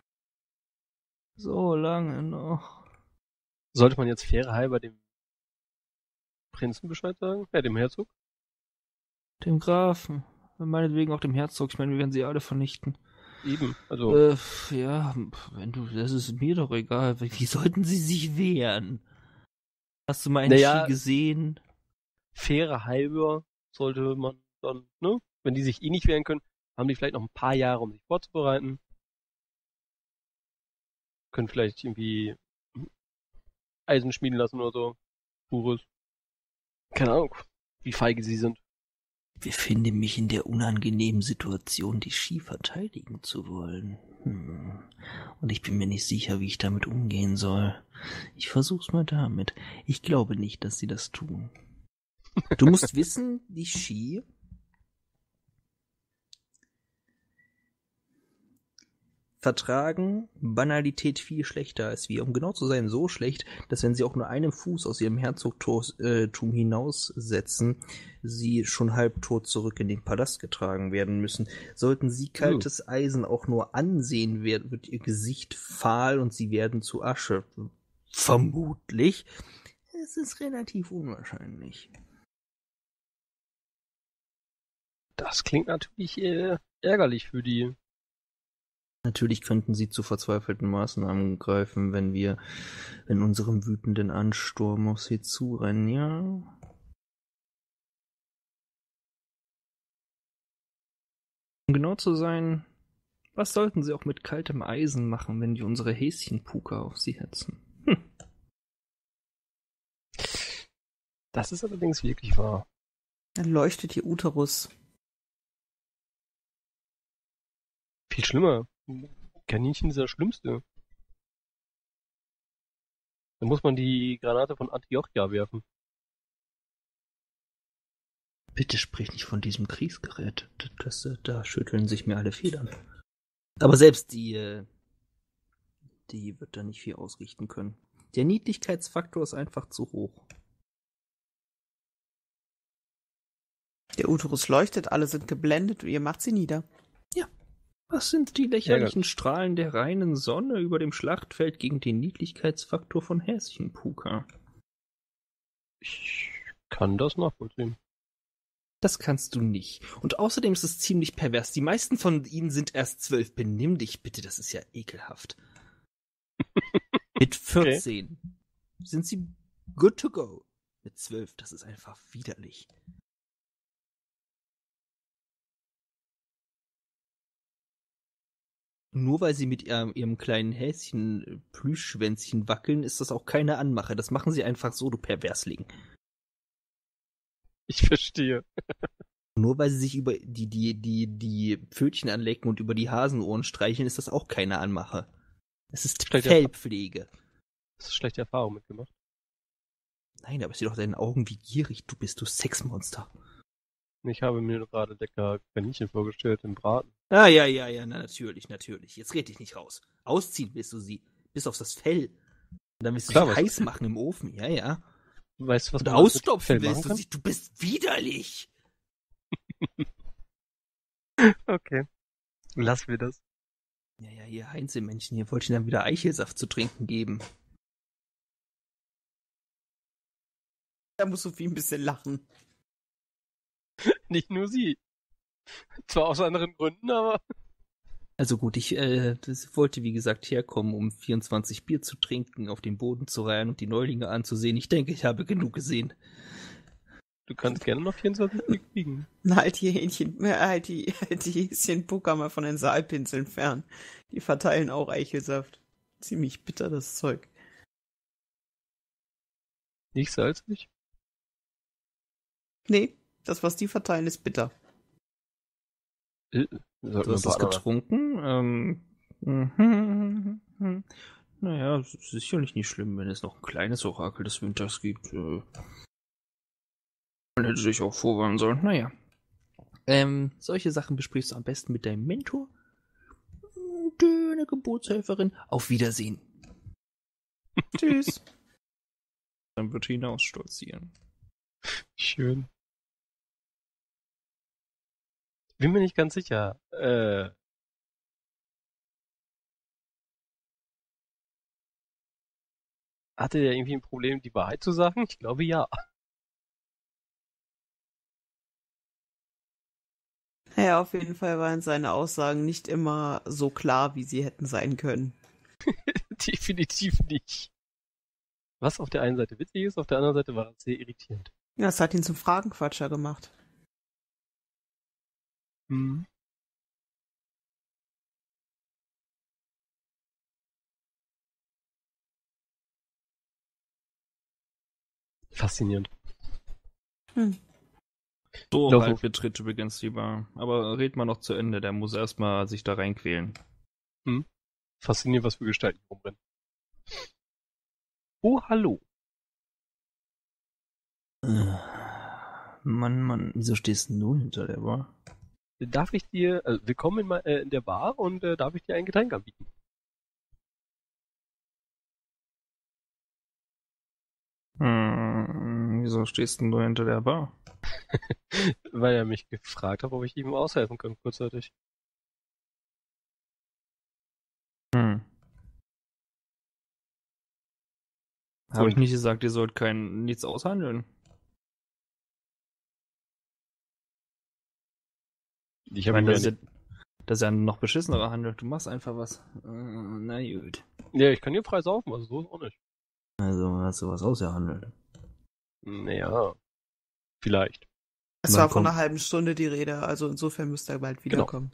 So lange noch. Sollte man jetzt faire halber dem Prinzen Bescheid sagen? Ja, dem Herzog? Dem Grafen. Meinetwegen auch dem Herzog. Ich meine, wir werden sie alle vernichten. Eben, also. Äh, ja, wenn du, das ist mir doch egal. Wie sollten sie sich wehren? Hast du mal einen Naja, Ski gesehen? Faire halber sollte man dann, ne? Wenn die sich eh nicht wehren können, haben die vielleicht noch ein paar Jahre, um sich vorzubereiten. Können vielleicht irgendwie Eisen schmieden lassen oder so. Pures. Keine Ahnung, wie feige sie sind. Befinde mich in der unangenehmen Situation, die Ski verteidigen zu wollen. Hm. Und ich bin mir nicht sicher, wie ich damit umgehen soll. Ich versuch's mal damit. Ich glaube nicht, dass sie das tun. Du musst wissen, die Ski vertragen Banalität viel schlechter als wir. Um genau zu sein, so schlecht, dass wenn sie auch nur einen Fuß aus ihrem Herzogtum hinaussetzen, sie schon halbtot zurück in den Palast getragen werden müssen. Sollten sie kaltes Eisen auch nur ansehen, wird ihr Gesicht fahl und sie werden zu Asche. Vermutlich. Es ist relativ unwahrscheinlich. Das klingt natürlich äh, ärgerlich für die. Natürlich könnten sie zu verzweifelten Maßnahmen greifen, wenn wir in unserem wütenden Ansturm auf sie zurennen, ja? Um genau zu sein, was sollten sie auch mit kaltem Eisen machen, wenn wir unsere Häschenpuka auf sie hetzen? Hm. Das ist allerdings wirklich wahr. Dann leuchtet ihr Uterus. Viel schlimmer. Kaninchen ist das Schlimmste. Dann muss man die Granate von Antiochia werfen. Bitte sprich nicht von diesem Kriegsgerät. Das, das, da schütteln sich mir alle Federn. Aber selbst die, die wird da nicht viel ausrichten können. Der Niedlichkeitsfaktor ist einfach zu hoch. Der Uterus leuchtet, alle sind geblendet und ihr macht sie nieder. Ja. Was sind die lächerlichen ja, Strahlen der reinen Sonne über dem Schlachtfeld gegen den Niedlichkeitsfaktor von Häschenpuka? Ich kann das nachvollziehen. Das kannst du nicht. Und außerdem ist es ziemlich pervers. Die meisten von ihnen sind erst zwölf. Benimm dich bitte, das ist ja ekelhaft. Mit vierzehn okay. Sind sie good to go. Mit zwölf, das ist einfach widerlich. Nur weil sie mit ihrem, ihrem kleinen Häschen Plüschschwänzchen wackeln, ist das auch keine Anmache. Das machen sie einfach so, du Perversling. Ich verstehe. Nur weil sie sich über die, die, die, die Pfötchen anlecken und über die Hasenohren streicheln, ist das auch keine Anmache. Es ist Fellpflege. Hast du schlechte Erfahrungen mitgemacht? Nein, aber sieh doch deinen Augen, wie gierig du bist, du Sexmonster. Ich habe mir nur gerade lecker Kaninchen vorgestellt im Braten. Ah, ja, ja, ja, na, natürlich, natürlich. Jetzt red dich nicht raus. Ausziehen willst du sie, bis auf das Fell. Und dann willst du Klar, sie heiß machen im Ofen, ja, ja. Weißt du, was Und ausstopfen willst du sie, du bist widerlich. Okay. Lass mir das. Ja, ja, ihr Heinzelmännchen, hier wollte ich dann wieder Eichelsaft zu trinken geben. Da muss Sophie ein bisschen lachen. Nicht nur sie. Zwar aus anderen Gründen, aber... Also gut, ich äh, das wollte wie gesagt herkommen, um vierundzwanzig Bier zu trinken, auf den Boden zu reihen und die Neulinge anzusehen. Ich denke, ich habe genug gesehen. Du kannst gerne noch vierundzwanzig Bier kriegen. Na, halt die Hähnchen, äh, halt die, halt die Häschenpuka mal von den Saalpinseln fern. Die verteilen auch Eichelsaft. Ziemlich bitter, das Zeug. Nicht salzig? Nee, das, was die verteilen, ist bitter. Äh, du hast es getrunken? Ähm, mhm, naja, es ist sicherlich nicht schlimm, wenn es noch ein kleines Orakel des Winters gibt. Äh, man hätte sich auch vorwarnen sollen. Naja. Ähm, solche Sachen besprichst du am besten mit deinem Mentor. Döne Geburtshelferin. Auf Wiedersehen. Tschüss. Dann wird hinaus stolzieren. Schön. Bin mir nicht ganz sicher. Äh. Hatte der irgendwie ein Problem, die Wahrheit zu sagen? Ich glaube ja. Ja, auf jeden Fall waren seine Aussagen nicht immer so klar, wie sie hätten sein können. Definitiv nicht. Was auf der einen Seite witzig ist, auf der anderen Seite war es sehr irritierend. Ja, es hat ihn zum Fragenquatscher gemacht. Hm. Faszinierend. Hm. So, Ralf betritt übrigens die Bar. Aber red mal noch zu Ende, der muss erstmal sich da reinquälen. Hm. Faszinierend, was für Gestalten rumrennen. Oh, hallo. Äh, Mann, Mann, wieso stehst du hinter der Bar? Darf ich dir, also willkommen in, äh, in der Bar und äh, darf ich dir ein Getränk anbieten? Hm, wieso stehst du hinter der Bar? Weil er mich gefragt hat, ob ich ihm aushelfen kann, kurzzeitig. Hm. Habe ich nicht gesagt, ihr sollt kein nichts aushandeln? Ich habe ihm, ja nicht, Das ist ja ein noch beschissenerer Handel. Du machst einfach was. Äh, na gut. Ja, ich kann hier frei saufen, also so ist auch nicht. Also hast du was ausgehandelt. Naja, vielleicht. Es Wann war von kommt- einer halben Stunde die Rede, also insofern müsste er bald wiederkommen.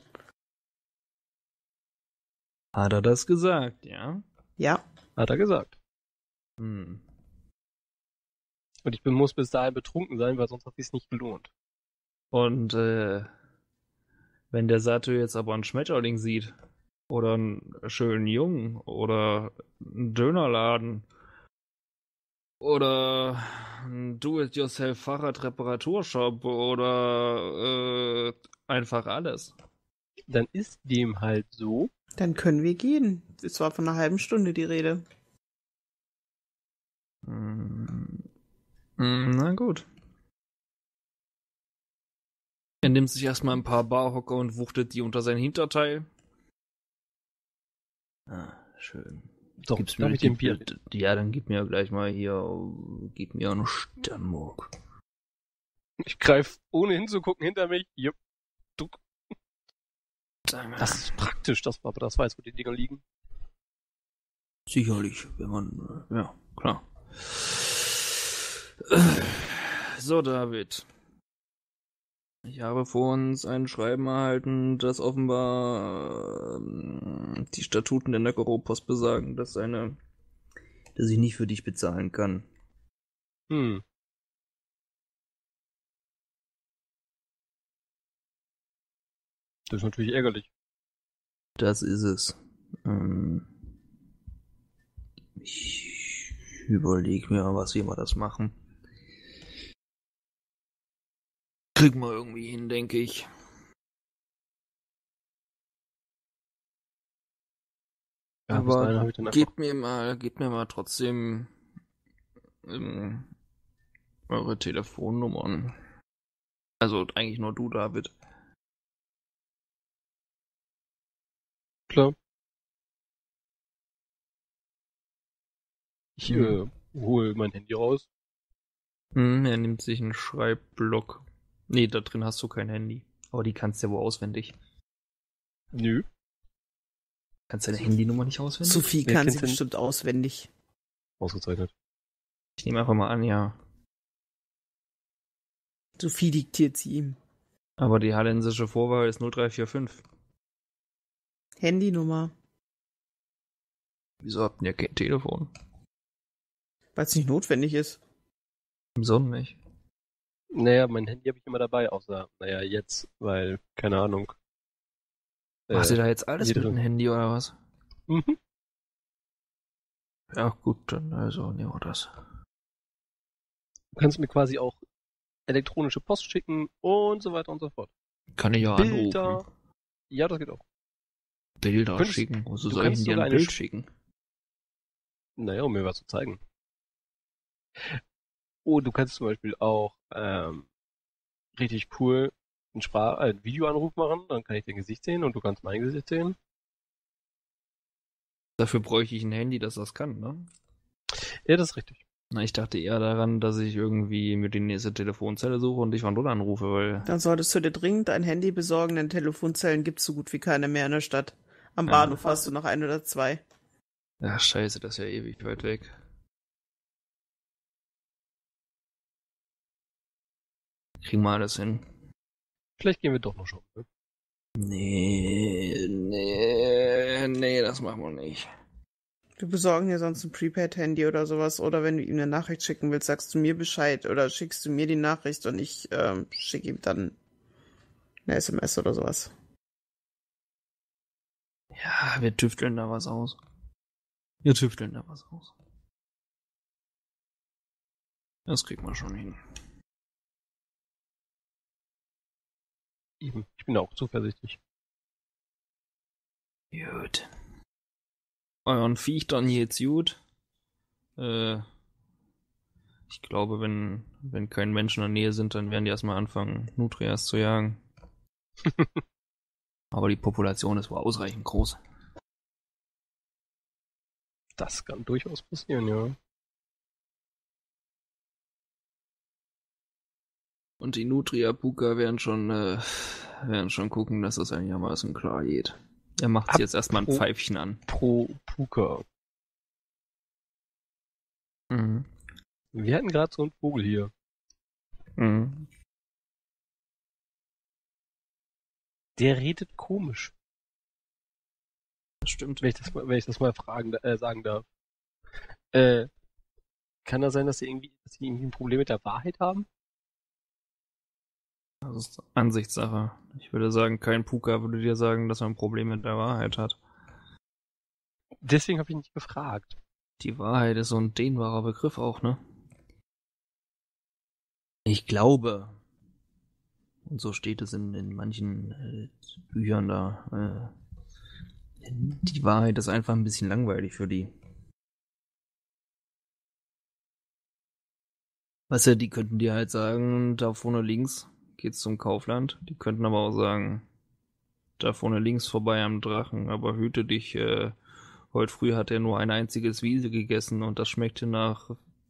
Hat er das gesagt, ja? Ja. Hat er gesagt. Hm. Und ich bin, muss bis dahin betrunken sein, weil sonst hat sich's nicht gelohnt. Und äh, wenn der Sato jetzt aber einen Schmetterling sieht oder einen schönen Jungen oder einen Dönerladen oder ein Do-it-yourself-Fahrradreparaturshop oder äh, einfach alles. Dann ist dem halt so. Dann können wir gehen. Es war von einer halben Stunde die Rede. Hm. Hm, Na gut. Er nimmt sich erstmal ein paar Barhocker und wuchtet die unter sein Hinterteil. Ah, schön. So, Gib's darf mir, ich dir ein gib, Bier? ja, dann gib mir gleich mal hier, gib mir eine Sternburg. Ich greife ohne hinzugucken hinter mich. Jupp. Duck. Das ist praktisch, dass man aber das weiß, wo die Dinger liegen. Sicherlich, wenn man, äh, ja, klar. So, David. Ich habe vor uns ein Schreiben erhalten, das offenbar ähm, die Statuten der Nöckeropost besagen, dass eine, dass ich nicht für dich bezahlen kann. Hm. Das ist natürlich ärgerlich. Das ist es. Ähm, ich überlege mir, was wir mal das machen. Kriegen wir irgendwie hin, denke ich. Ja, bis dahin Aber hab ich dann einfach- gebt mir mal, gebt mir mal trotzdem ähm, eure Telefonnummern. Also eigentlich nur du, David. Klar. Ich Mhm. äh, hole mein Handy raus. Hm, er nimmt sich einen Schreibblock. Nee, da drin hast du kein Handy. Aber die kannst du ja wohl auswendig. Nö. Kannst du deine Handynummer nicht auswendig? Sophie Wer kann kennt sie denn- bestimmt auswendig. Ausgezeichnet. Ich nehme einfach mal an, ja. Sophie diktiert sie ihm. Aber die hallensische Vorwahl ist null drei vier fünf. Handynummer. Wieso habt ihr kein Telefon? Weil es nicht notwendig ist. Im Sonnen nicht. Naja, mein Handy habe ich immer dabei, außer, naja, jetzt, weil, keine Ahnung. Machst du Äh, da jetzt alles hier mit drin. dem Handy oder was? Mhm. Ja, gut, dann also nehmen wir das. Du kannst mir quasi auch elektronische Post schicken und so weiter und so fort. Kann ich auch Bilder. anrufen. Ja, das geht auch. Bilder könntest- schicken. Wieso du soll ich kannst denn dir sogar ein eine Bild Sch- schicken? Naja, um mir was zu zeigen. Oh, du kannst zum Beispiel auch ähm, richtig cool einen, Sprach äh, einen Videoanruf machen, dann kann ich dein Gesicht sehen und du kannst mein Gesicht sehen. Dafür bräuchte ich ein Handy, das das kann, ne? Ja, das ist richtig. Na, ich dachte eher daran, dass ich irgendwie mir die nächste Telefonzelle suche und dich von dort anrufe, weil... Dann solltest du dir dringend ein Handy besorgen, denn Telefonzellen gibt's so gut wie keine mehr in der Stadt. Am Ja. Bahnhof hast du noch ein oder zwei. Ach, scheiße, das ist ja ewig weit weg. Kriegen wir alles hin. Vielleicht gehen wir doch noch shoppen. Ne? Nee, nee, nee, das machen wir nicht. Wir besorgen dir sonst ein Prepaid-Handy oder sowas. Oder wenn du ihm eine Nachricht schicken willst, sagst du mir Bescheid. Oder schickst du mir die Nachricht und ich ähm, schicke ihm dann eine S M S oder sowas. Ja, wir tüfteln da was aus. Wir tüfteln da was aus. Das kriegen wir schon hin. Eben. Ich bin auch zuversichtlich. Gut. Euren Viechtern geht's gut. Äh, ich glaube, wenn, wenn keine Menschen in der Nähe sind, dann werden die erstmal anfangen, Nutrias zu jagen. Aber die Population ist wohl ausreichend groß. Das kann durchaus passieren, ja. Und die Nutria-Puka werden schon äh, werden schon gucken, dass das einigermaßen klar geht. Er macht Ab- jetzt erstmal ein pro- Pfeifchen an. Pro Puka. Mhm. Wir hatten gerade so einen Vogel hier. Mhm. Der redet komisch, Das stimmt. wenn ich das mal, wenn ich das mal fragen, äh, sagen darf. Äh, kann das sein, dass sie irgendwie, dass sie irgendwie ein Problem mit der Wahrheit haben? Das ist Ansichtssache. Ich würde sagen, kein Puka würde dir sagen, dass er ein Problem mit der Wahrheit hat. Deswegen habe ich nicht gefragt. Die Wahrheit ist so ein dehnbarer Begriff auch, ne? Ich glaube, und so steht es in, in manchen äh, Büchern da, äh, die Wahrheit ist einfach ein bisschen langweilig für die. Weißt du, die könnten dir halt sagen, da vorne links geht's zum Kaufland. Die könnten aber auch sagen, da vorne links vorbei am Drachen, aber hüte dich, äh, heute früh hat er nur ein einziges Wiese gegessen und das schmeckte nach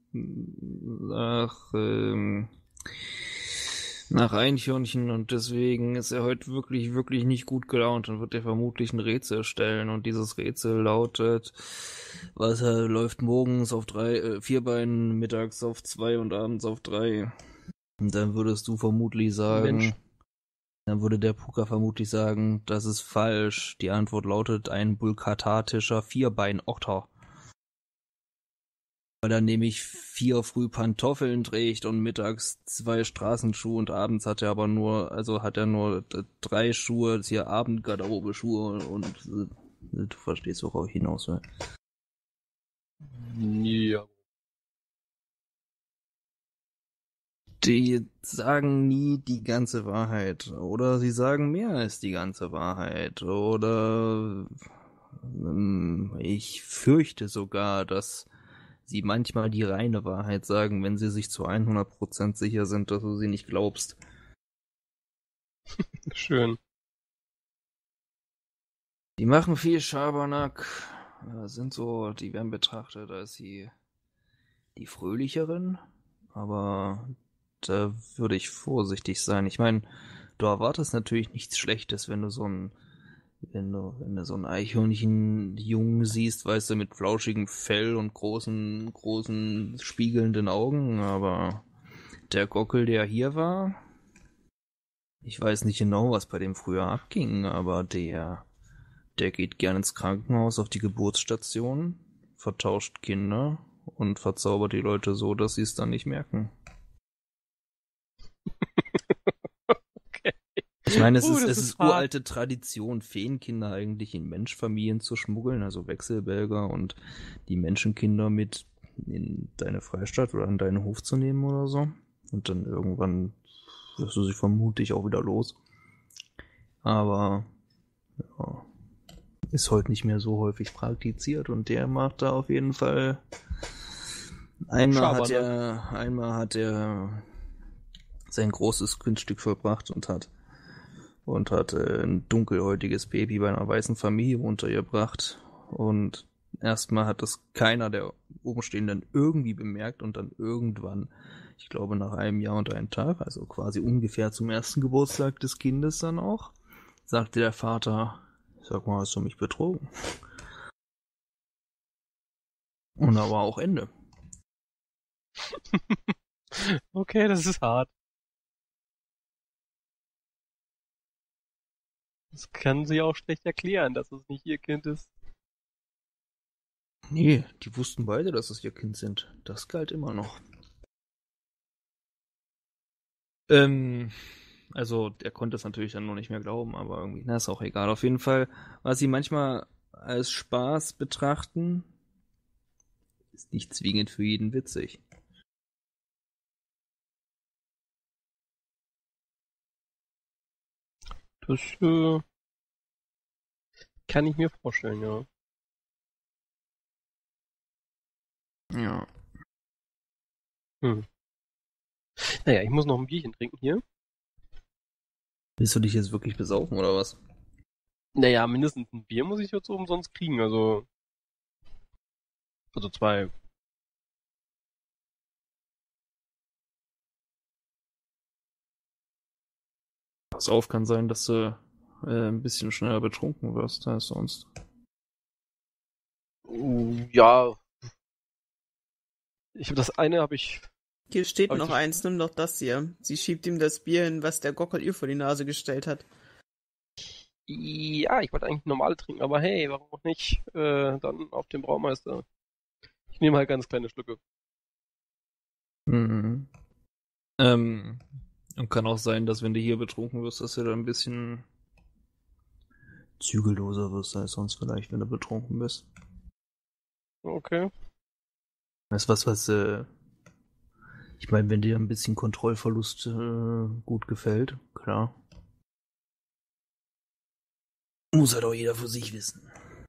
nach ähm, nach Eichhörnchen und deswegen ist er heute wirklich, wirklich nicht gut gelaunt und wird er vermutlich ein Rätsel stellen und dieses Rätsel lautet, Wasser läuft morgens auf drei, äh, vier Beinen, mittags auf zwei und abends auf drei. Und dann würdest du vermutlich sagen, Mensch. dann würde der Puka vermutlich sagen, das ist falsch. Die Antwort lautet ein bulkatatischer Vierbeinotter. Weil er nämlich vier früh Pantoffeln trägt und mittags zwei Straßenschuhe und abends hat er aber nur, also hat er nur drei Schuhe, das hier Abendgarderobe-Schuhe und äh, du verstehst, worauf ich hinaus will. Ja. Die sagen nie die ganze Wahrheit. Oder sie sagen mehr als die ganze Wahrheit. Oder ähm, ich fürchte sogar, dass sie manchmal die reine Wahrheit sagen, wenn sie sich zu hundert Prozent sicher sind, dass du sie nicht glaubst. Schön. Die machen viel Schabernack, äh, sind so, die werden betrachtet als die, die fröhlicheren, aber da würde ich vorsichtig sein. Ich meine, du erwartest natürlich nichts Schlechtes, wenn du so ein, wenn du, wenn du so ein Eichhörnchenjungen siehst, weißt du, mit flauschigem Fell und großen, großen, spiegelnden Augen, aber der Gockel, der hier war, ich weiß nicht genau, was bei dem früher abging, aber der, der geht gern ins Krankenhaus auf die Geburtsstation, vertauscht Kinder und verzaubert die Leute so, dass sie es dann nicht merken. Okay. Ich meine, es Uh, ist, das es ist ist hart. uralte Tradition, Feenkinder eigentlich in Menschfamilien zu schmuggeln, also Wechselbälger und die Menschenkinder mit in deine Freistadt oder an deinen Hof zu nehmen oder so. Und dann irgendwann wirst du sie vermutlich auch wieder los. Aber ja, ist heute nicht mehr so häufig praktiziert und der macht da auf jeden Fall. Einmal hat er, einmal hat er sein großes Kunststück vollbracht und hat und hat äh, ein dunkelhäutiges Baby bei einer weißen Familie untergebracht und erstmal hat das keiner der Umstehenden irgendwie bemerkt und dann irgendwann, ich glaube nach einem Jahr und einem Tag, also quasi ungefähr zum ersten Geburtstag des Kindes dann auch, sagte der Vater, sag mal, hast du mich betrogen? Und da war auch Ende. Okay, das ist hart. Das kann sie auch schlecht erklären, dass es nicht ihr Kind ist. Nee, die wussten beide, dass es ihr Kind sind. Das galt immer noch. Ähm, also er konnte es natürlich dann noch nicht mehr glauben, aber irgendwie, na, ist auch egal. Auf jeden Fall, was sie manchmal als Spaß betrachten, ist nicht zwingend für jeden witzig. Das äh, kann ich mir vorstellen, ja. Ja. Hm. Naja, ich muss noch ein Bierchen trinken hier. Willst du dich jetzt wirklich besaufen oder was? Naja, mindestens ein Bier muss ich jetzt so umsonst kriegen, also. Also zwei. Pass auf, kann sein, dass du äh, ein bisschen schneller betrunken wirst als sonst. Uh, Ja, ich habe das eine, habe ich. Hier steht Hab ich noch das- eins, nimm doch das hier. Sie schiebt ihm das Bier hin, was der Gockel ihr vor die Nase gestellt hat. Ja, ich wollte eigentlich normal trinken, aber hey, warum auch nicht? Äh, dann auf den Braumeister. Ich nehme halt ganz kleine Stücke. Mhm. Ähm, und kann auch sein, dass wenn du hier betrunken wirst, dass du da ein bisschen zügelloser wirst als sonst vielleicht, wenn du betrunken bist. Okay. Das ist was, was, äh, ich meine, wenn dir ein bisschen Kontrollverlust äh, gut gefällt, klar. Muss halt auch jeder für sich wissen.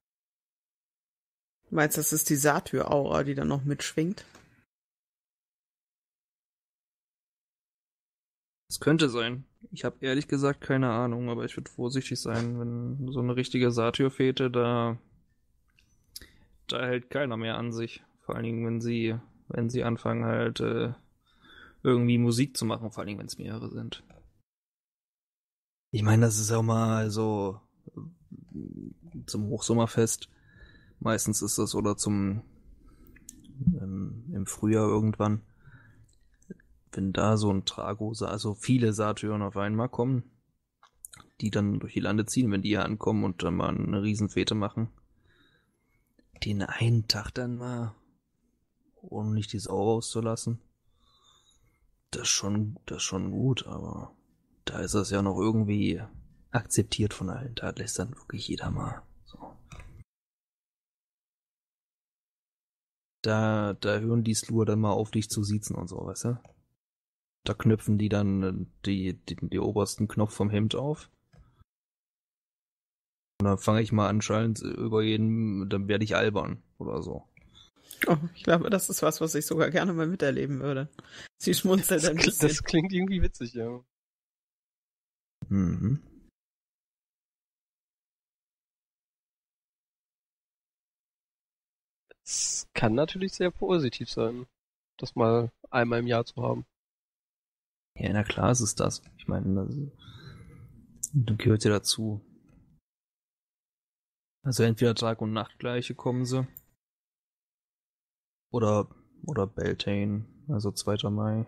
Du meinst, das ist die Satyr-Aura, die dann noch mitschwingt? Das könnte sein. Ich habe ehrlich gesagt keine Ahnung, aber ich würde vorsichtig sein, wenn so eine richtige Satyr-Fete, da, da hält keiner mehr an sich. Vor allen Dingen, wenn sie, wenn sie anfangen halt äh, irgendwie Musik zu machen, vor allen Dingen, wenn es mehrere sind. Ich meine, das ist auch mal so zum Hochsommerfest. Meistens ist das oder zum ähm, im Frühjahr irgendwann, wenn da so ein Trago, also viele Satyren auf einmal kommen, die dann durch die Lande ziehen, wenn die hier ankommen und dann mal eine Riesenfete machen. Den einen Tag dann mal, ohne nicht die Sau rauszulassen. Das ist schon, das ist schon gut, aber da ist das ja noch irgendwie akzeptiert von allen. Da lässt dann wirklich jeder mal so. Da, da hören die Slur dann mal auf, dich zu siezen und so, weißt du? Da knöpfen die dann die, die, die obersten Knopf vom Hemd auf. Und dann fange ich mal anscheinend über jeden, dann werde ich albern oder so. Oh, ich glaube, das ist was, was ich sogar gerne mal miterleben würde. Sie schmunzelt Das, ein kli- bisschen. das klingt irgendwie witzig, ja. Mhm. Es kann natürlich sehr positiv sein, das mal einmal im Jahr zu haben. Ja, na klar ist es das. Ich meine, das, das gehört ja dazu. Also entweder Tag und Nacht gleiche kommen sie. Oder, oder Beltane, also zweiter Mai.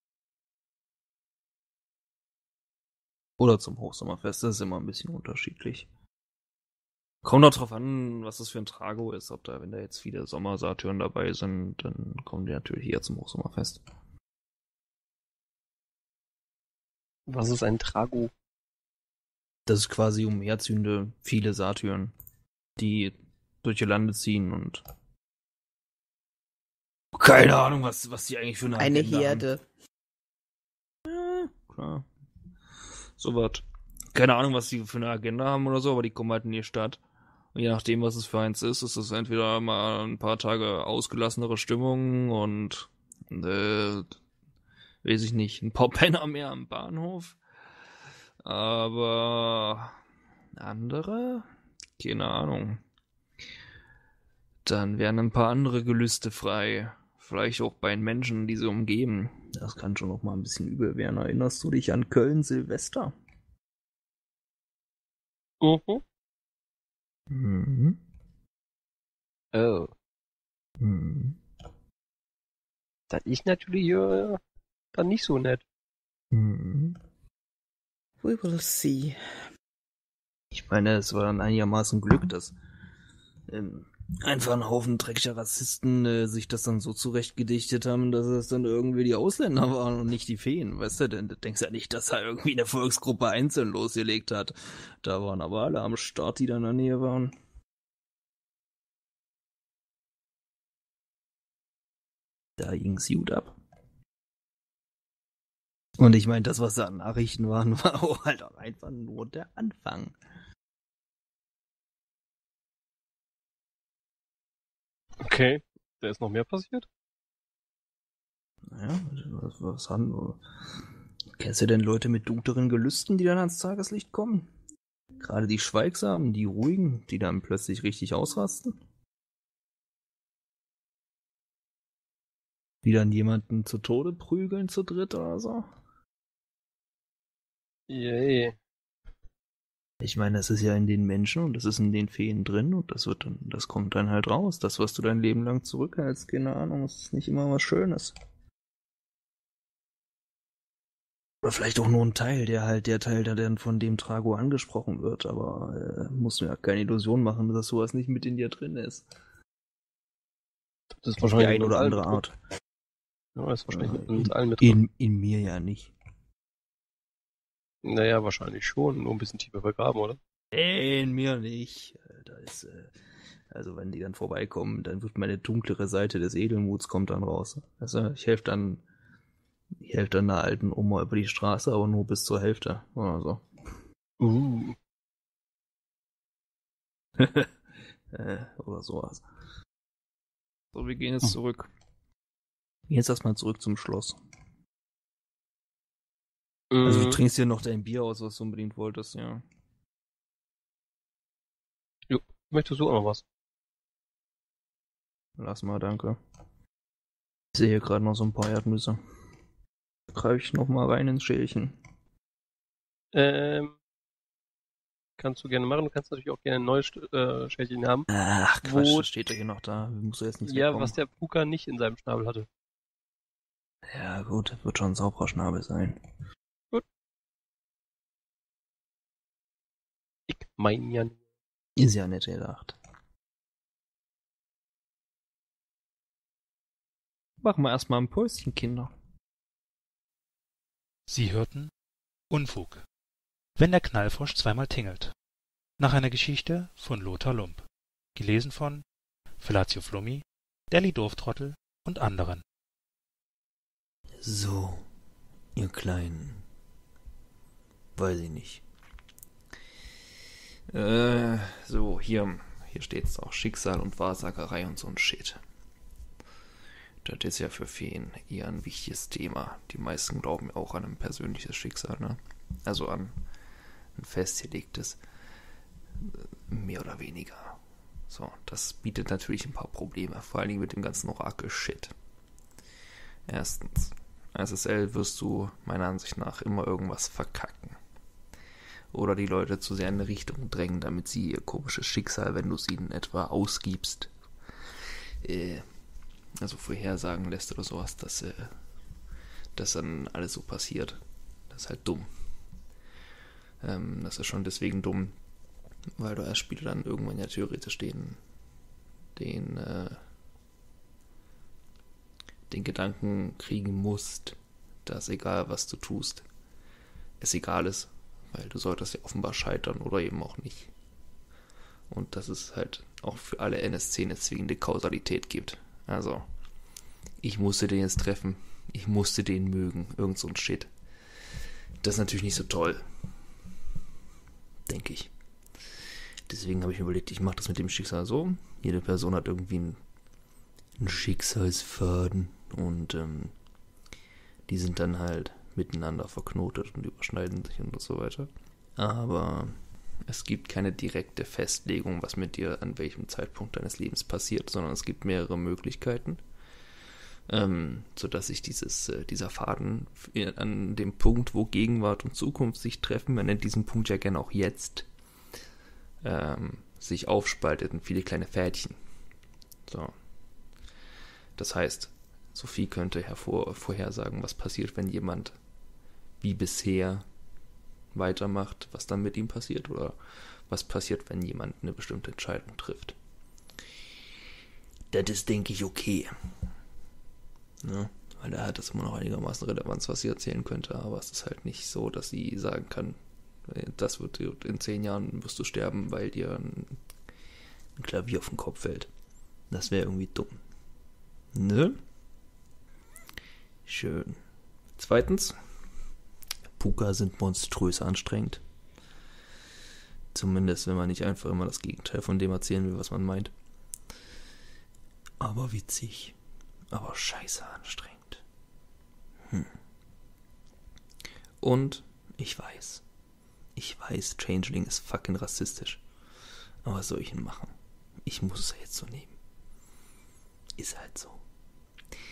Oder zum Hochsommerfest, das ist immer ein bisschen unterschiedlich. Kommt auch drauf an, was das für ein Trago ist. Ob da, wenn da jetzt viele Sommersatyren dabei sind, dann kommen die natürlich eher zum Hochsommerfest. Was ist ein Trago? Das ist quasi umherziehende viele Satyren, die durch ihr Lande ziehen und keine Ahnung, was, was die eigentlich für eine Eine Agenda Herde. haben. Ja, klar. So was. Keine Ahnung, was die für eine Agenda haben oder so, aber die kommen halt in die Stadt. Und je nachdem, was es für eins ist, ist es entweder mal ein paar Tage ausgelassenere Stimmung und äh, weiß ich nicht, ein paar Penner mehr am Bahnhof. Aber andere? Keine Ahnung. Dann wären ein paar andere Gelüste frei. Vielleicht auch bei den Menschen, die sie umgeben. Das kann schon noch mal ein bisschen übel werden. Erinnerst du dich an Köln Silvester? Mhm. Mhm. Oh. Mhm. Das ist natürlich äh, dann nicht so nett. Mhm. We will see. Ich meine, es war dann einigermaßen Glück, dass ähm, einfach ein Haufen dreckiger Rassisten äh, sich das dann so zurechtgedichtet haben, dass es dann irgendwie die Ausländer waren und nicht die Feen. Weißt du, denn du denkst ja nicht, dass da irgendwie eine Volksgruppe einzeln losgelegt hat. Da waren aber alle am Start, die da in der Nähe waren. Da ging's gut ab. Und ich meine, das, was da an Nachrichten waren, war auch halt auch einfach nur der Anfang. Okay. Da ist noch mehr passiert? Naja, was, was haben Kennst du denn Leute mit dunkleren Gelüsten, die dann ans Tageslicht kommen? Gerade die Schweigsamen, die Ruhigen, die dann plötzlich richtig ausrasten? Die dann jemanden zu Tode prügeln zu dritt oder so? Yay. Ich meine, das ist ja in den Menschen und das ist in den Feen drin und das wird dann, das kommt dann halt raus. Das, was du dein Leben lang zurückhältst, keine Ahnung, ist nicht immer was Schönes. Oder vielleicht auch nur ein Teil, der halt der Teil, der dann von dem Trago angesprochen wird, aber äh, musst du ja keine Illusion machen, dass sowas nicht mit in dir drin ist. Das ist Die wahrscheinlich eine mit oder uns andere allen Art. mit- Ja, das ist wahrscheinlich mit in, uns allen mit drin. in, in mir ja nicht. Naja, wahrscheinlich schon. Nur ein bisschen tiefer vergraben, oder? Nee, in mir nicht. Äh, Da ist, äh, also wenn die dann vorbeikommen, dann wird meine dunklere Seite des Edelmuts kommt dann raus. Also ich helfe dann, ich helfe dann einer alten Oma über die Straße, aber nur bis zur Hälfte oder so. Uh. äh, oder sowas. So, wir gehen jetzt zurück. Wir gehen jetzt erstmal zurück zum Schloss. Also du Mm. trinkst dir noch dein Bier aus, was du unbedingt wolltest, ja. Möchtest du auch noch was? Lass mal, danke. Ich sehe hier gerade noch so ein paar Erdnüsse. Greife ich noch mal rein ins Schälchen. Ähm, kannst du gerne machen. Du kannst natürlich auch gerne ein neues St- äh, Schälchen haben. Ach, Quatsch, Wo- das steht ja hier noch da. Muss jetzt nicht Ja, wegkommen. was der Puka nicht in seinem Schnabel hatte. Ja gut, wird schon ein sauberer Schnabel sein. Ich mein ja nur. Ist ja nett gedacht. Machen wir erstmal ein Päuschen, Kinder. Sie hörten Unfug, wenn der Knallfrosch zweimal tingelt. Nach einer Geschichte von Lothar Lump. Gelesen von Felatio Flummi, Deli Dorftrottel und anderen. So, ihr Kleinen. Weiß ich nicht. Äh, so, hier, hier steht's auch. Schicksal und Wahrsagerei und so ein Shit. Das ist ja für Feen eher ein wichtiges Thema. Die meisten glauben auch an ein persönliches Schicksal, ne? Also an ein festgelegtes, mehr oder weniger. So, das bietet natürlich ein paar Probleme, vor allen Dingen mit dem ganzen Orakel-Shit. Erstens, als S S L wirst du meiner Ansicht nach immer irgendwas verkacken. Oder die Leute zu sehr in eine Richtung drängen, damit sie ihr komisches Schicksal, wenn du es ihnen etwa ausgibst, äh, also vorhersagen lässt oder sowas, dass, äh, dass dann alles so passiert. Das ist halt dumm. Ähm, das ist schon deswegen dumm, weil du als Spieler dann irgendwann ja theoretisch den, den, äh, den Gedanken kriegen musst, dass egal was du tust, es egal ist, weil du solltest ja offenbar scheitern oder eben auch nicht. Und dass es halt auch für alle N S C eine zwingende Kausalität gibt. Also, ich musste den jetzt treffen, ich musste den mögen, irgend so ein Shit. Das ist natürlich nicht so toll. Denke ich. Deswegen habe ich mir überlegt, ich mache das mit dem Schicksal so. Jede Person hat irgendwie einen, einen Schicksalsfaden und ähm, die sind dann halt miteinander verknotet und überschneiden sich und so weiter. Aber es gibt keine direkte Festlegung, was mit dir an welchem Zeitpunkt deines Lebens passiert, sondern es gibt mehrere Möglichkeiten, ähm, sodass sich dieses, äh, dieser Faden an dem Punkt, wo Gegenwart und Zukunft sich treffen, man nennt diesen Punkt ja gerne auch jetzt, ähm, sich aufspaltet in viele kleine Fädchen. So. Das heißt, Sophie könnte hervor, vorhersagen, was passiert, wenn jemand wie bisher weitermacht, was dann mit ihm passiert oder was passiert, wenn jemand eine bestimmte Entscheidung trifft. Das ist, denke ich, okay. Ja, weil da hat das immer noch einigermaßen Relevanz, was sie erzählen könnte, aber es ist halt nicht so, dass sie sagen kann, das wird in zehn Jahren wirst du sterben, weil dir ein, ein Klavier auf den Kopf fällt. Das wäre irgendwie dumm. Ne? Schön. Zweitens, Puka sind monströs anstrengend. Zumindest, wenn man nicht einfach immer das Gegenteil von dem erzählen will, was man meint. Aber witzig. Aber scheiße anstrengend. Hm. Und ich weiß. Ich weiß, Changeling ist fucking rassistisch. Aber was soll ich denn machen? Ich muss es jetzt so nehmen. Ist halt so.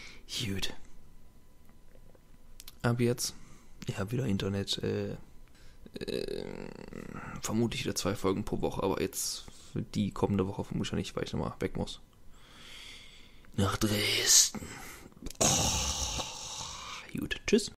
Gut. Ab jetzt, ich habe wieder Internet, äh, Äh, vermutlich wieder zwei Folgen pro Woche, aber jetzt für die kommende Woche vermutlich nicht, weil ich nochmal weg muss. Nach Dresden. Oh, gut, tschüss.